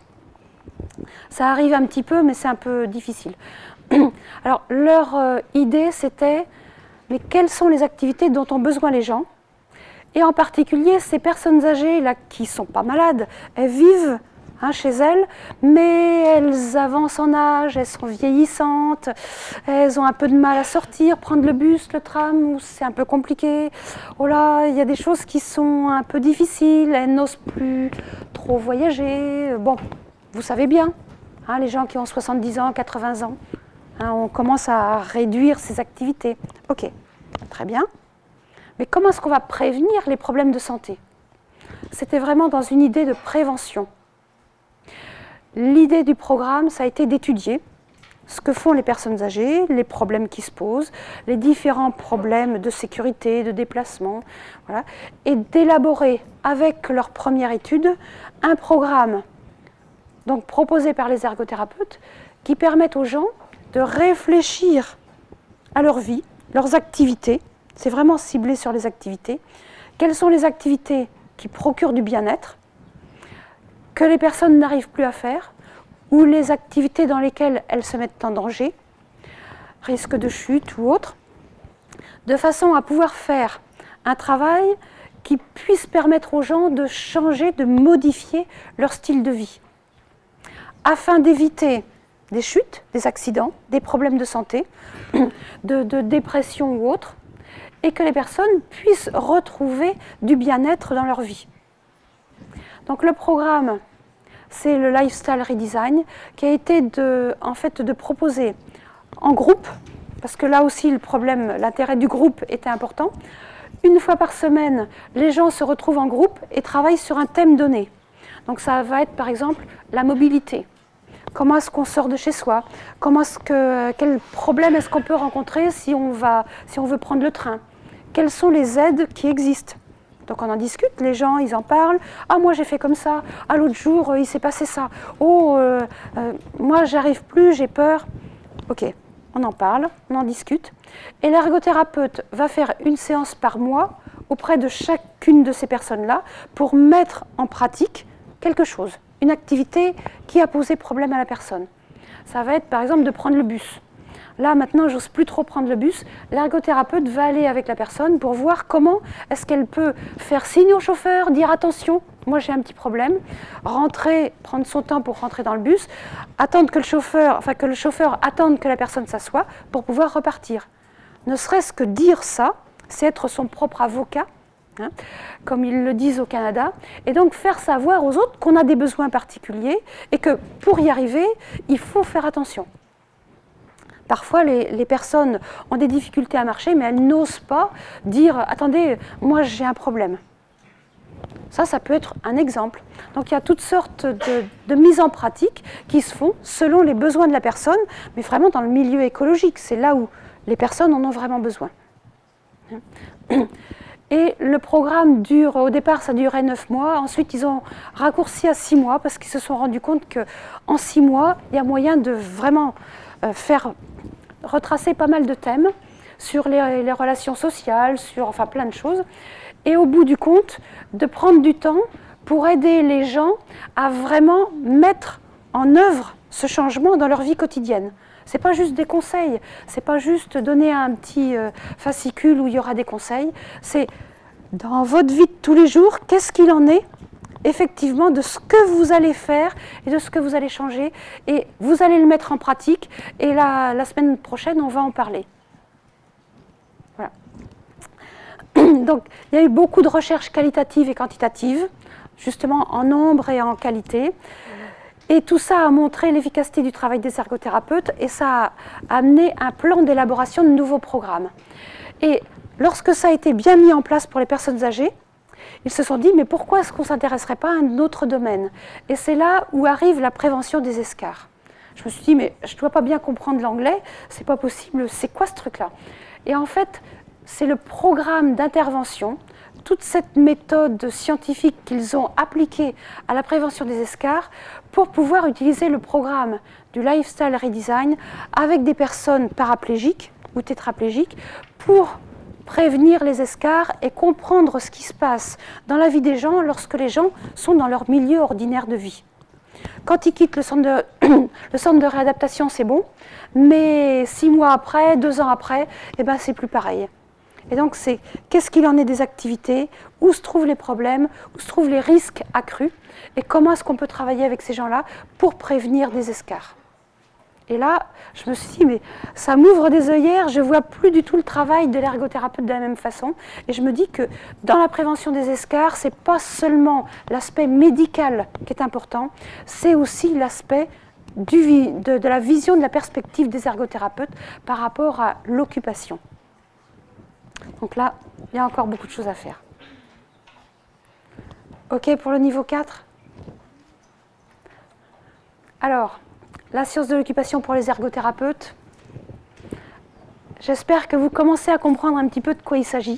Ça arrive un petit peu, mais c'est un peu difficile. Alors leur idée c'était, mais quelles sont les activités dont ont besoin les gens? Et en particulier ces personnes âgées là, qui ne sont pas malades, elles vivent chez elles, mais elles avancent en âge, elles sont vieillissantes, elles ont un peu de mal à sortir, prendre le bus, le tram, c'est un peu compliqué. Oh là, il y a des choses qui sont un peu difficiles, elles n'osent plus trop voyager. Bon, vous savez bien, hein, les gens qui ont 70 ans, 80 ans, hein, on commence à réduire ces activités. Ok, très bien. Mais comment est-ce qu'on va prévenir les problèmes de santé? C'était vraiment dans une idée de prévention. L'idée du programme, ça a été d'étudier ce que font les personnes âgées, les problèmes qui se posent, les différents problèmes de sécurité, de déplacement, voilà, et d'élaborer avec leur première étude un programme donc, proposé par les ergothérapeutes qui permettent aux gens de réfléchir à leur vie, leurs activités, c'est vraiment ciblé sur les activités, quelles sont les activités qui procurent du bien-être, que les personnes n'arrivent plus à faire, ou les activités dans lesquelles elles se mettent en danger, risque de chute ou autre, de façon à pouvoir faire un travail qui puisse permettre aux gens de changer, de modifier leur style de vie, afin d'éviter des chutes, des accidents, des problèmes de santé, de dépression ou autre, et que les personnes puissent retrouver du bien-être dans leur vie. Donc le programme, c'est le Lifestyle Redesign, qui a été en fait de proposer en groupe, parce que là aussi le problème, l'intérêt du groupe était important. Une fois par semaine, les gens se retrouvent en groupe et travaillent sur un thème donné. Donc ça va être par exemple la mobilité. Comment est-ce qu'on sort de chez soi? Quel problème est-ce qu'on peut rencontrer si on veut prendre le train? Quelles sont les aides qui existent? Donc on en discute, les gens, ils en parlent. Ah, moi j'ai fait comme ça. Ah, l'autre jour, il s'est passé ça. Oh, moi j'arrive plus, j'ai peur. Ok, on en parle, on en discute. Et l'ergothérapeute va faire une séance par mois auprès de chacune de ces personnes-là pour mettre en pratique quelque chose, une activité qui a posé problème à la personne. Ça va être par exemple de prendre le bus. Là, maintenant, j'ose plus trop prendre le bus. L'ergothérapeute va aller avec la personne pour voir comment est-ce qu'elle peut faire signe au chauffeur, dire attention, moi j'ai un petit problème, rentrer, prendre son temps pour rentrer dans le bus, attendre que le chauffeur attende que la personne s'assoie pour pouvoir repartir. Ne serait-ce que dire ça, c'est être son propre avocat, hein, comme ils le disent au Canada, et donc faire savoir aux autres qu'on a des besoins particuliers et que pour y arriver, il faut faire attention. Parfois, les personnes ont des difficultés à marcher, mais elles n'osent pas dire « Attendez, moi j'ai un problème ». Ça peut être un exemple. Donc il y a toutes sortes de mises en pratique qui se font selon les besoins de la personne, mais vraiment dans le milieu écologique. C'est là où les personnes en ont vraiment besoin. Et le programme dure, au départ ça durait 9 mois, ensuite ils ont raccourci à 6 mois parce qu'ils se sont rendus compte qu'en 6 mois, il y a moyen de vraiment faire retracer pas mal de thèmes sur les relations sociales, sur enfin plein de choses, et au bout du compte, de prendre du temps pour aider les gens à vraiment mettre en œuvre ce changement dans leur vie quotidienne. Ce n'est pas juste des conseils, ce n'est pas juste donner un petit fascicule où il y aura des conseils, c'est dans votre vie de tous les jours, qu'est-ce qu'il en est effectivement de ce que vous allez faire et de ce que vous allez changer, et vous allez le mettre en pratique, et la semaine prochaine, on va en parler. Voilà. Donc, il y a eu beaucoup de recherches qualitatives et quantitatives, justement en nombre et en qualité. Et tout ça a montré l'efficacité du travail des ergothérapeutes et ça a amené un plan d'élaboration de nouveaux programmes. Et lorsque ça a été bien mis en place pour les personnes âgées, ils se sont dit, mais pourquoi est-ce qu'on ne s'intéresserait pas à un autre domaine? Et c'est là où arrive la prévention des escarres. Je me suis dit, mais je ne dois pas bien comprendre l'anglais, c'est pas possible, c'est quoi ce truc-là? Et en fait, c'est le programme d'intervention, toute cette méthode scientifique qu'ils ont appliquée à la prévention des escarres pour pouvoir utiliser le programme du Lifestyle Redesign avec des personnes paraplégiques ou tétraplégiques pour prévenir les escarres et comprendre ce qui se passe dans la vie des gens lorsque les gens sont dans leur milieu ordinaire de vie. Quand ils quittent le centre de réadaptation, c'est bon, mais 6 mois après, 2 ans après, eh ben, c'est plus pareil. Et donc, c'est qu'est-ce qu'il en est des activités, où se trouvent les problèmes, où se trouvent les risques accrus, et comment est-ce qu'on peut travailler avec ces gens-là pour prévenir des escarres. Et là, je me suis dit, mais ça m'ouvre des œillères, je ne vois plus du tout le travail de l'ergothérapeute de la même façon. Et je me dis que dans la prévention des escarres, ce n'est pas seulement l'aspect médical qui est important, c'est aussi l'aspect de la vision, de la perspective des ergothérapeutes par rapport à l'occupation. Donc là, il y a encore beaucoup de choses à faire. OK pour le niveau 4 ? Alors, la science de l'occupation pour les ergothérapeutes. J'espère que vous commencez à comprendre un petit peu de quoi il s'agit.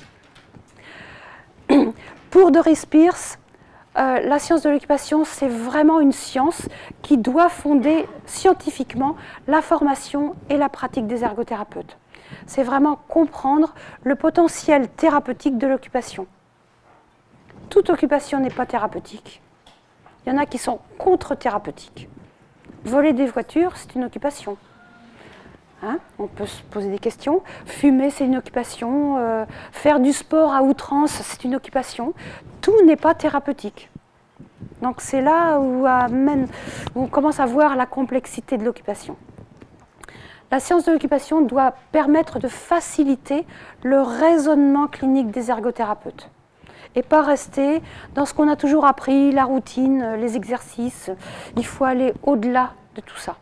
Pour Doris Pierce, la science de l'occupation, c'est vraiment une science qui doit fonder scientifiquement la formation et la pratique des ergothérapeutes. C'est vraiment comprendre le potentiel thérapeutique de l'occupation. Toute occupation n'est pas thérapeutique. Il y en a qui sont contre-thérapeutiques. Voler des voitures, c'est une occupation. Hein? On peut se poser des questions. Fumer, c'est une occupation. Faire du sport à outrance, c'est une occupation. Tout n'est pas thérapeutique. Donc c'est là où on commence à voir la complexité de l'occupation. La science de l'occupation doit permettre de faciliter le raisonnement clinique des ergothérapeutes et pas rester dans ce qu'on a toujours appris, la routine, les exercices. Il faut aller au-delà de tout ça.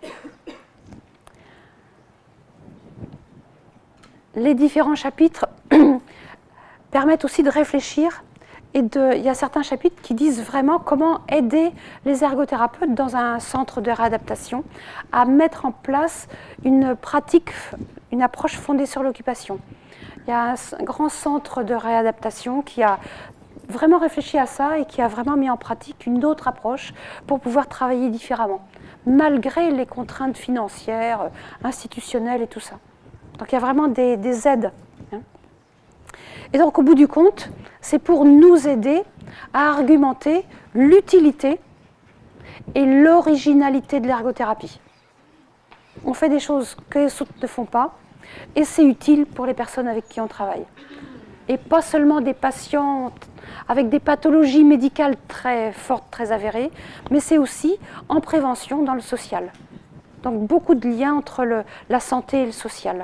Les différents chapitres permettent aussi de réfléchir et il y a certains chapitres qui disent vraiment comment aider les ergothérapeutes dans un centre de réadaptation à mettre en place une pratique, une approche fondée sur l'occupation. Il y a un grand centre de réadaptation qui a vraiment réfléchi à ça et qui a vraiment mis en pratique une autre approche pour pouvoir travailler différemment, malgré les contraintes financières, institutionnelles et tout ça. Donc il y a vraiment des aides. Et donc au bout du compte, c'est pour nous aider à argumenter l'utilité et l'originalité de l'ergothérapie. On fait des choses que les autres ne font pas et c'est utile pour les personnes avec qui on travaille. Et pas seulement des patients avec des pathologies médicales très fortes, très avérées, mais c'est aussi en prévention dans le social. Donc beaucoup de liens entre la santé et le social.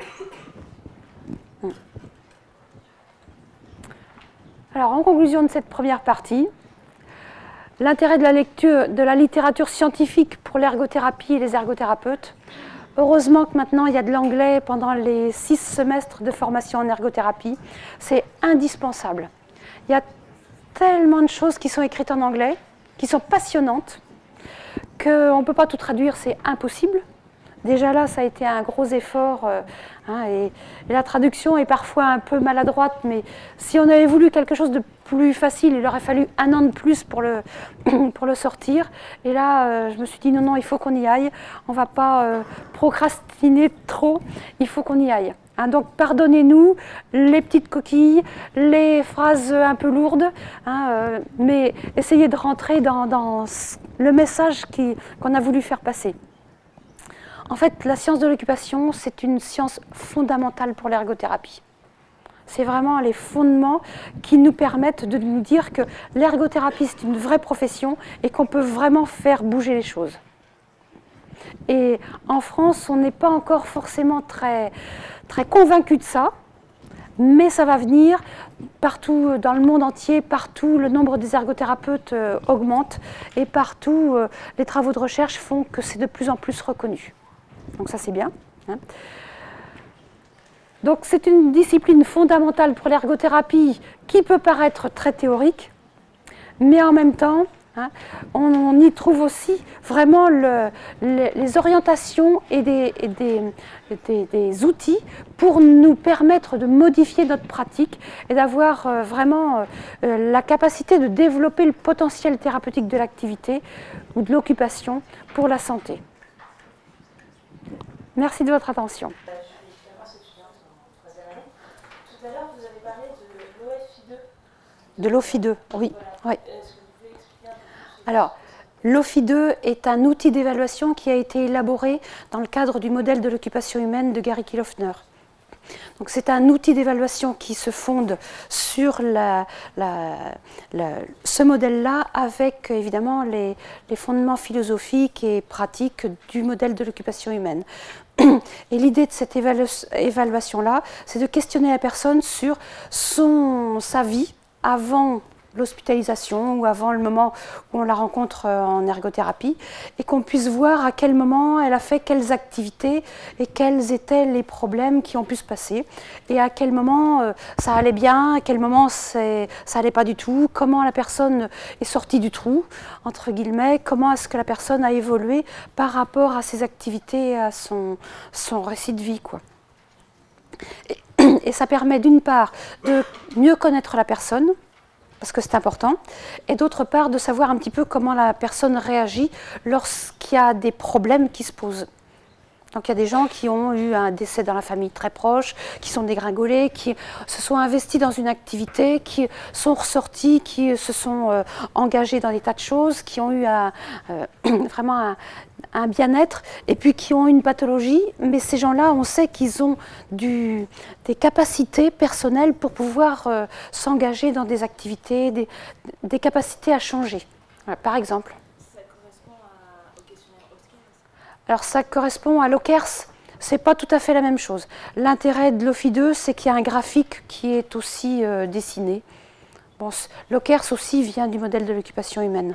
Alors en conclusion de cette première partie, l'intérêt de la lecture de la littérature scientifique pour l'ergothérapie et les ergothérapeutes. Heureusement que maintenant il y a de l'anglais pendant les 6 semestres de formation en ergothérapie. C'est indispensable. Il y a tellement de choses qui sont écrites en anglais, qui sont passionnantes, qu'on ne peut pas tout traduire, c'est impossible. Déjà là, ça a été un gros effort, hein, et la traduction est parfois un peu maladroite, mais si on avait voulu quelque chose de plus facile, il aurait fallu 1 an de plus pour le, pour le sortir. Et là, je me suis dit non, non, il faut qu'on y aille, on ne va pas procrastiner trop, il faut qu'on y aille. Hein, donc pardonnez-nous les petites coquilles, les phrases un peu lourdes, hein, mais essayez de rentrer dans le message qu'on a voulu faire passer. En fait, la science de l'occupation, c'est une science fondamentale pour l'ergothérapie. C'est vraiment les fondements qui nous permettent de nous dire que l'ergothérapie, c'est une vraie profession et qu'on peut vraiment faire bouger les choses. Et en France, on n'est pas encore forcément très convaincu de ça, mais ça va venir partout dans le monde entier, partout le nombre des ergothérapeutes augmente et partout les travaux de recherche font que c'est de plus en plus reconnu. Donc ça c'est bien. Hein. Donc c'est une discipline fondamentale pour l'ergothérapie qui peut paraître très théorique, mais en même temps, hein, on y trouve aussi vraiment les orientations et des outils pour nous permettre de modifier notre pratique et d'avoir vraiment la capacité de développer le potentiel thérapeutique de l'activité ou de l'occupation pour la santé. Merci de votre attention. Je suis finalement étudiante en troisième année. Tout à l'heure, vous avez parlé de l'OFI2. De l'OFI2, oui. Voilà. Oui. Est-ce que vous pouvez expliquer un peu plus? Alors, l'OFI2 est un outil d'évaluation qui a été élaboré dans le cadre du modèle de l'occupation humaine de Gary Kilofner. Donc c'est un outil d'évaluation qui se fonde sur ce modèle-là avec évidemment les fondements philosophiques et pratiques du modèle de l'occupation humaine. Et l'idée de cette évaluation-là, c'est de questionner la personne sur sa vie avant l'hospitalisation ou avant le moment où on la rencontre en ergothérapie et qu'on puisse voir à quel moment elle a fait quelles activités et quels étaient les problèmes qui ont pu se passer et à quel moment ça allait bien, à quel moment ça allait pas du tout, comment la personne est sortie du trou, entre guillemets, comment est-ce que la personne a évolué par rapport à ses activités et à son récit de vie, quoi. Et ça permet d'une part de mieux connaître la personne, parce que c'est important, et d'autre part de savoir un petit peu comment la personne réagit lorsqu'il y a des problèmes qui se posent. Donc il y a des gens qui ont eu un décès dans la famille très proche, qui sont dégringolés, qui se sont investis dans une activité, qui sont ressortis, qui se sont engagés dans des tas de choses, qui ont eu vraiment un bien-être, et puis qui ont une pathologie, mais ces gens-là, on sait qu'ils ont des capacités personnelles pour pouvoir s'engager dans des activités, des capacités à changer. Voilà, par exemple. Ça correspond au questionnaire Oskers? Alors ça correspond à l'Ockers, c'est pas tout à fait la même chose. L'intérêt de l'OFI2, c'est qu'il y a un graphique qui est aussi dessiné. Bon, l'Ockers aussi vient du modèle de l'occupation humaine.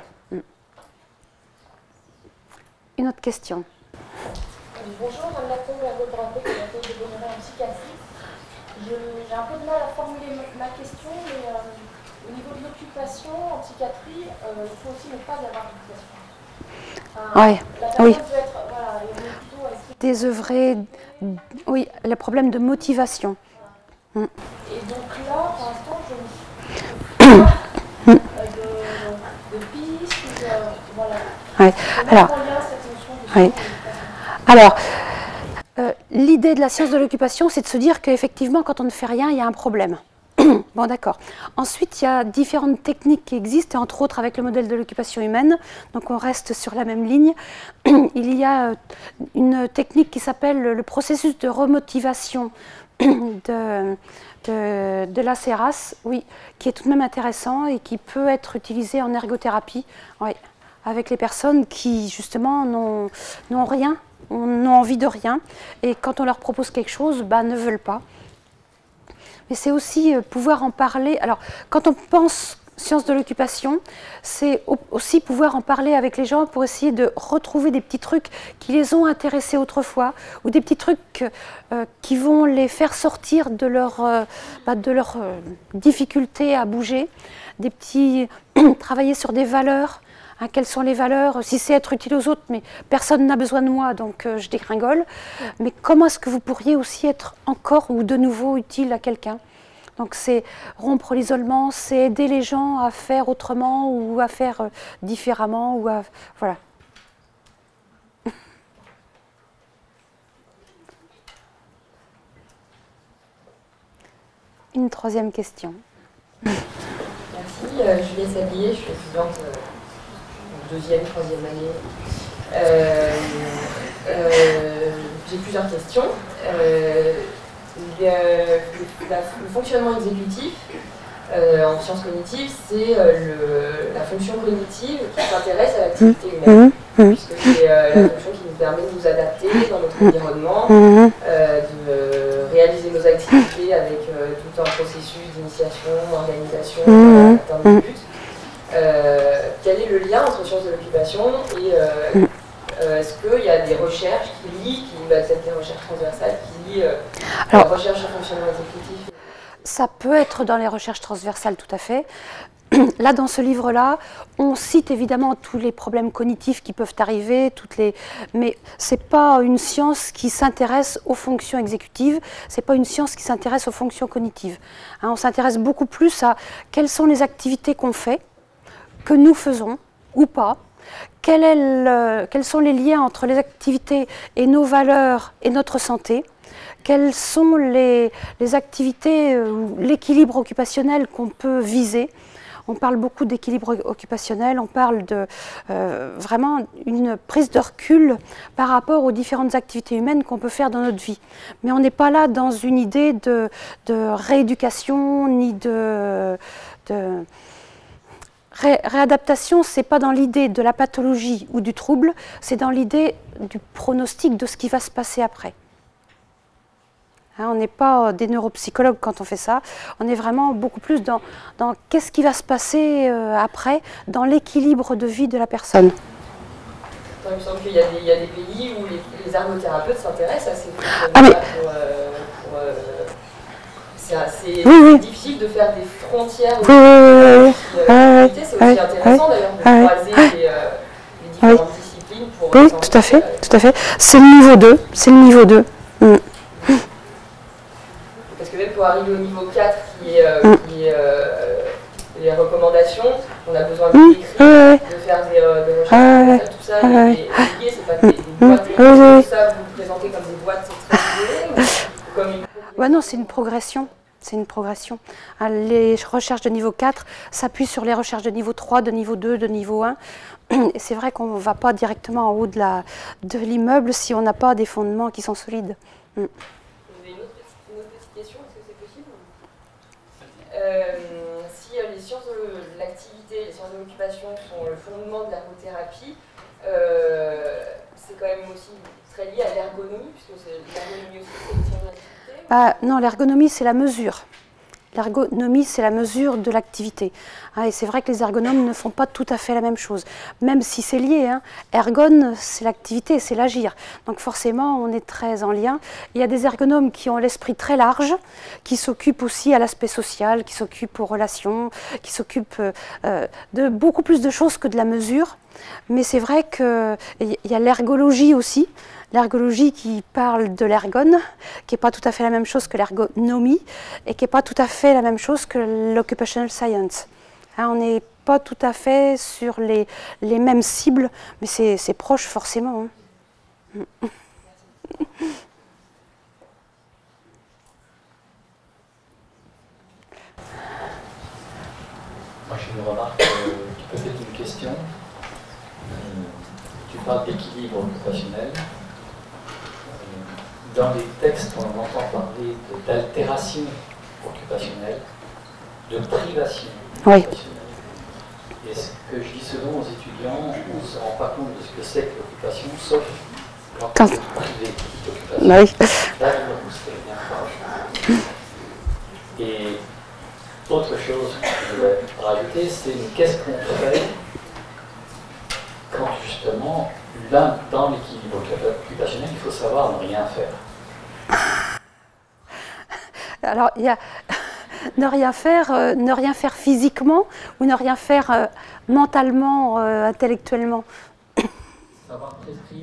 Une autre question. Bonjour, Anne Lacombe, ergothérapeute de la thèse de Bonneray en psychiatrie. J'ai un peu de mal à formuler ma question, mais au niveau de l'occupation en psychiatrie, il faut aussi ne pas avoir d'occupation. Ouais, la personne oui. peut être, voilà, elle est plutôt Désœuvré, oui, le problème de motivation. Et donc là, pour l'instant, je ne sais pas de pistes, voilà. Ouais. Alors, oui. Alors, l'idée de la science de l'occupation, c'est de se dire qu'effectivement, quand on ne fait rien, il y a un problème. Bon, d'accord. Ensuite, il y a différentes techniques qui existent, et entre autres avec le modèle de l'occupation humaine, donc on reste sur la même ligne. Il y a une technique qui s'appelle le processus de remotivation de la CERAS, oui, qui est tout de même intéressant et qui peut être utilisé en ergothérapie, oui, avec les personnes qui, justement, n'ont rien, n'ont envie de rien, et quand on leur propose quelque chose, bah, ne veulent pas. Mais c'est aussi pouvoir en parler. Alors, quand on pense science de l'occupation, c'est aussi pouvoir en parler avec les gens pour essayer de retrouver des petits trucs qui les ont intéressés autrefois, ou des petits trucs qui vont les faire sortir de leur difficulté à bouger, travailler sur des valeurs, Hein, quelles sont les valeurs? Si c'est être utile aux autres, mais personne n'a besoin de moi, donc je dégringole. Mais comment est-ce que vous pourriez aussi être encore ou de nouveau utile à quelqu'un? Donc c'est rompre l'isolement, c'est aider les gens à faire autrement ou à faire différemment. Ou à, voilà. Une troisième question. Merci, Juliette Sablier, je suis étudiante deuxième, troisième année. J'ai plusieurs questions. Le fonctionnement exécutif en sciences cognitives, c'est la fonction cognitive qui s'intéresse à l'activité humaine, puisque c'est la fonction qui nous permet de nous adapter dans notre environnement, de réaliser nos activités avec tout un processus d'initiation, d'organisation, d'atteinte de but. Quel est le lien entre sciences de l'occupation et est-ce qu'il y a des recherches qui lient, peut-être des recherches transversales, qui lient la recherche au fonctionnement exécutif? Ça peut être dans les recherches transversales, tout à fait. Là, dans ce livre-là, on cite évidemment tous les problèmes cognitifs qui peuvent arriver, mais ce n'est pas une science qui s'intéresse aux fonctions exécutives, ce n'est pas une science qui s'intéresse aux fonctions cognitives. Hein, on s'intéresse beaucoup plus à quelles sont les activités qu'on fait, que nous faisons ou pas, quels sont les liens entre les activités et nos valeurs et notre santé, quelles sont les activités ou l'équilibre occupationnel qu'on peut viser. On parle beaucoup d'équilibre occupationnel, on parle de vraiment une prise de recul par rapport aux différentes activités humaines qu'on peut faire dans notre vie. Mais on n'est pas là dans une idée de rééducation ni de réadaptation, ce n'est pas dans l'idée de la pathologie ou du trouble, c'est dans l'idée du pronostic de ce qui va se passer après. Hein, on n'est pas des neuropsychologues quand on fait ça, on est vraiment beaucoup plus dans qu'est-ce qui va se passer après, dans l'équilibre de vie de la personne. Il me semble qu'il y a des pays où les ergothérapeutes s'intéressent à ces phénomènes-là c'est assez difficile de faire des frontières. C'est aussi intéressant d'ailleurs de croiser les différentes disciplines pour... Oui, tout à fait, tout à fait. C'est le niveau 2, c'est le niveau 2. Parce que même pour arriver au niveau 4, qui est les recommandations, on a besoin d'écrire, de faire des recherches, tout ça, et lié, c'est pas des boîtes, tout ça, vous présentez comme des boîtes très liées, comme une... Ouais, non, c'est une progression. C'est une progression. Les recherches de niveau 4 s'appuient sur les recherches de niveau 3, de niveau 2, de niveau 1. Et c'est vrai qu'on ne va pas directement en haut de l'immeuble si on n'a pas des fondements qui sont solides. Vous avez une autre petite question, est-ce que c'est possible? Si les sciences de l'activité, les sciences de l'occupation sont le fondement de l'ergothérapie, c'est quand même aussi très lié à l'ergonomie, puisque l'ergonomie aussi c'est une science de l'activité. Non, l'ergonomie, c'est la mesure. L'ergonomie, c'est la mesure de l'activité. Et c'est vrai que les ergonomes ne font pas tout à fait la même chose, même si c'est lié. Ergon, c'est l'activité, c'est l'agir. Donc forcément, on est très en lien. Il y a des ergonomes qui ont l'esprit très large, qui s'occupent aussi à l'aspect social, qui s'occupent aux relations, qui s'occupent de beaucoup plus de choses que de la mesure. Mais c'est vrai qu'il y a l'ergologie aussi. L'ergologie qui parle de l'ergone, qui n'est pas tout à fait la même chose que l'ergonomie et qui n'est pas tout à fait la même chose que l'occupational science. Hein, on n'est pas tout à fait sur les mêmes cibles, mais c'est proche forcément. Hein. Moi j'ai une remarque, peut-être une question. Tu parles d'équilibre occupationnel. Dans les textes, on entend parler d'altération occupationnelle, de privation occupationnelle. Et ce que je dis souvent aux étudiants, on ne se rend pas compte de ce que c'est que l'occupation, sauf quand on est privé d'occupation. Là, vous serez bien proche. Et autre chose que je voulais rajouter, c'est qu'est-ce qu'on fait quand justement, là, dans l'équilibre occupationnel, il faut savoir ne rien faire. Alors, il y a ne rien faire physiquement ou ne rien faire mentalement, intellectuellement. Savoir prescrit,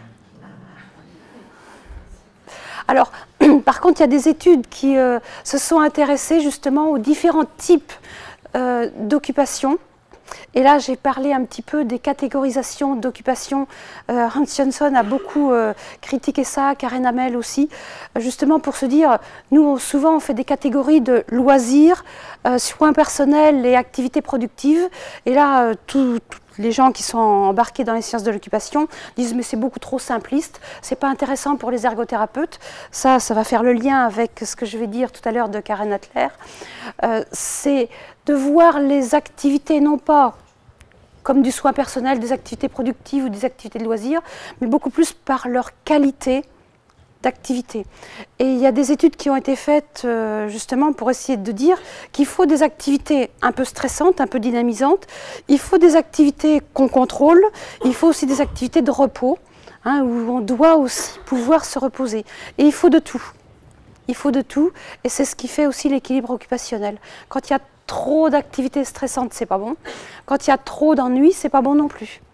Alors, par contre, il y a des études qui se sont intéressées justement aux différents types d'occupations. Et là, j'ai parlé un petit peu des catégorisations d'occupation. Hans Jansson a beaucoup critiqué ça, Karen Hamel aussi, justement pour se dire, nous, souvent, on fait des catégories de loisirs, soins personnels et activités productives. Et là, tous les gens qui sont embarqués dans les sciences de l'occupation disent, mais c'est beaucoup trop simpliste, c'est pas intéressant pour les ergothérapeutes. Ça va faire le lien avec ce que je vais dire tout à l'heure de Karen Atler. C'est de voir les activités non pas comme du soin personnel, des activités productives ou des activités de loisirs, mais beaucoup plus par leur qualité d'activité. Et il y a des études qui ont été faites justement pour essayer de dire qu'il faut des activités un peu stressantes, un peu dynamisantes, il faut des activités qu'on contrôle, il faut aussi des activités de repos, hein, où on doit aussi pouvoir se reposer. Et il faut de tout. Il faut de tout, et c'est ce qui fait aussi l'équilibre occupationnel. Quand il y a trop d'activités stressantes, c'est pas bon. Quand il y a trop d'ennuis, c'est pas bon non plus.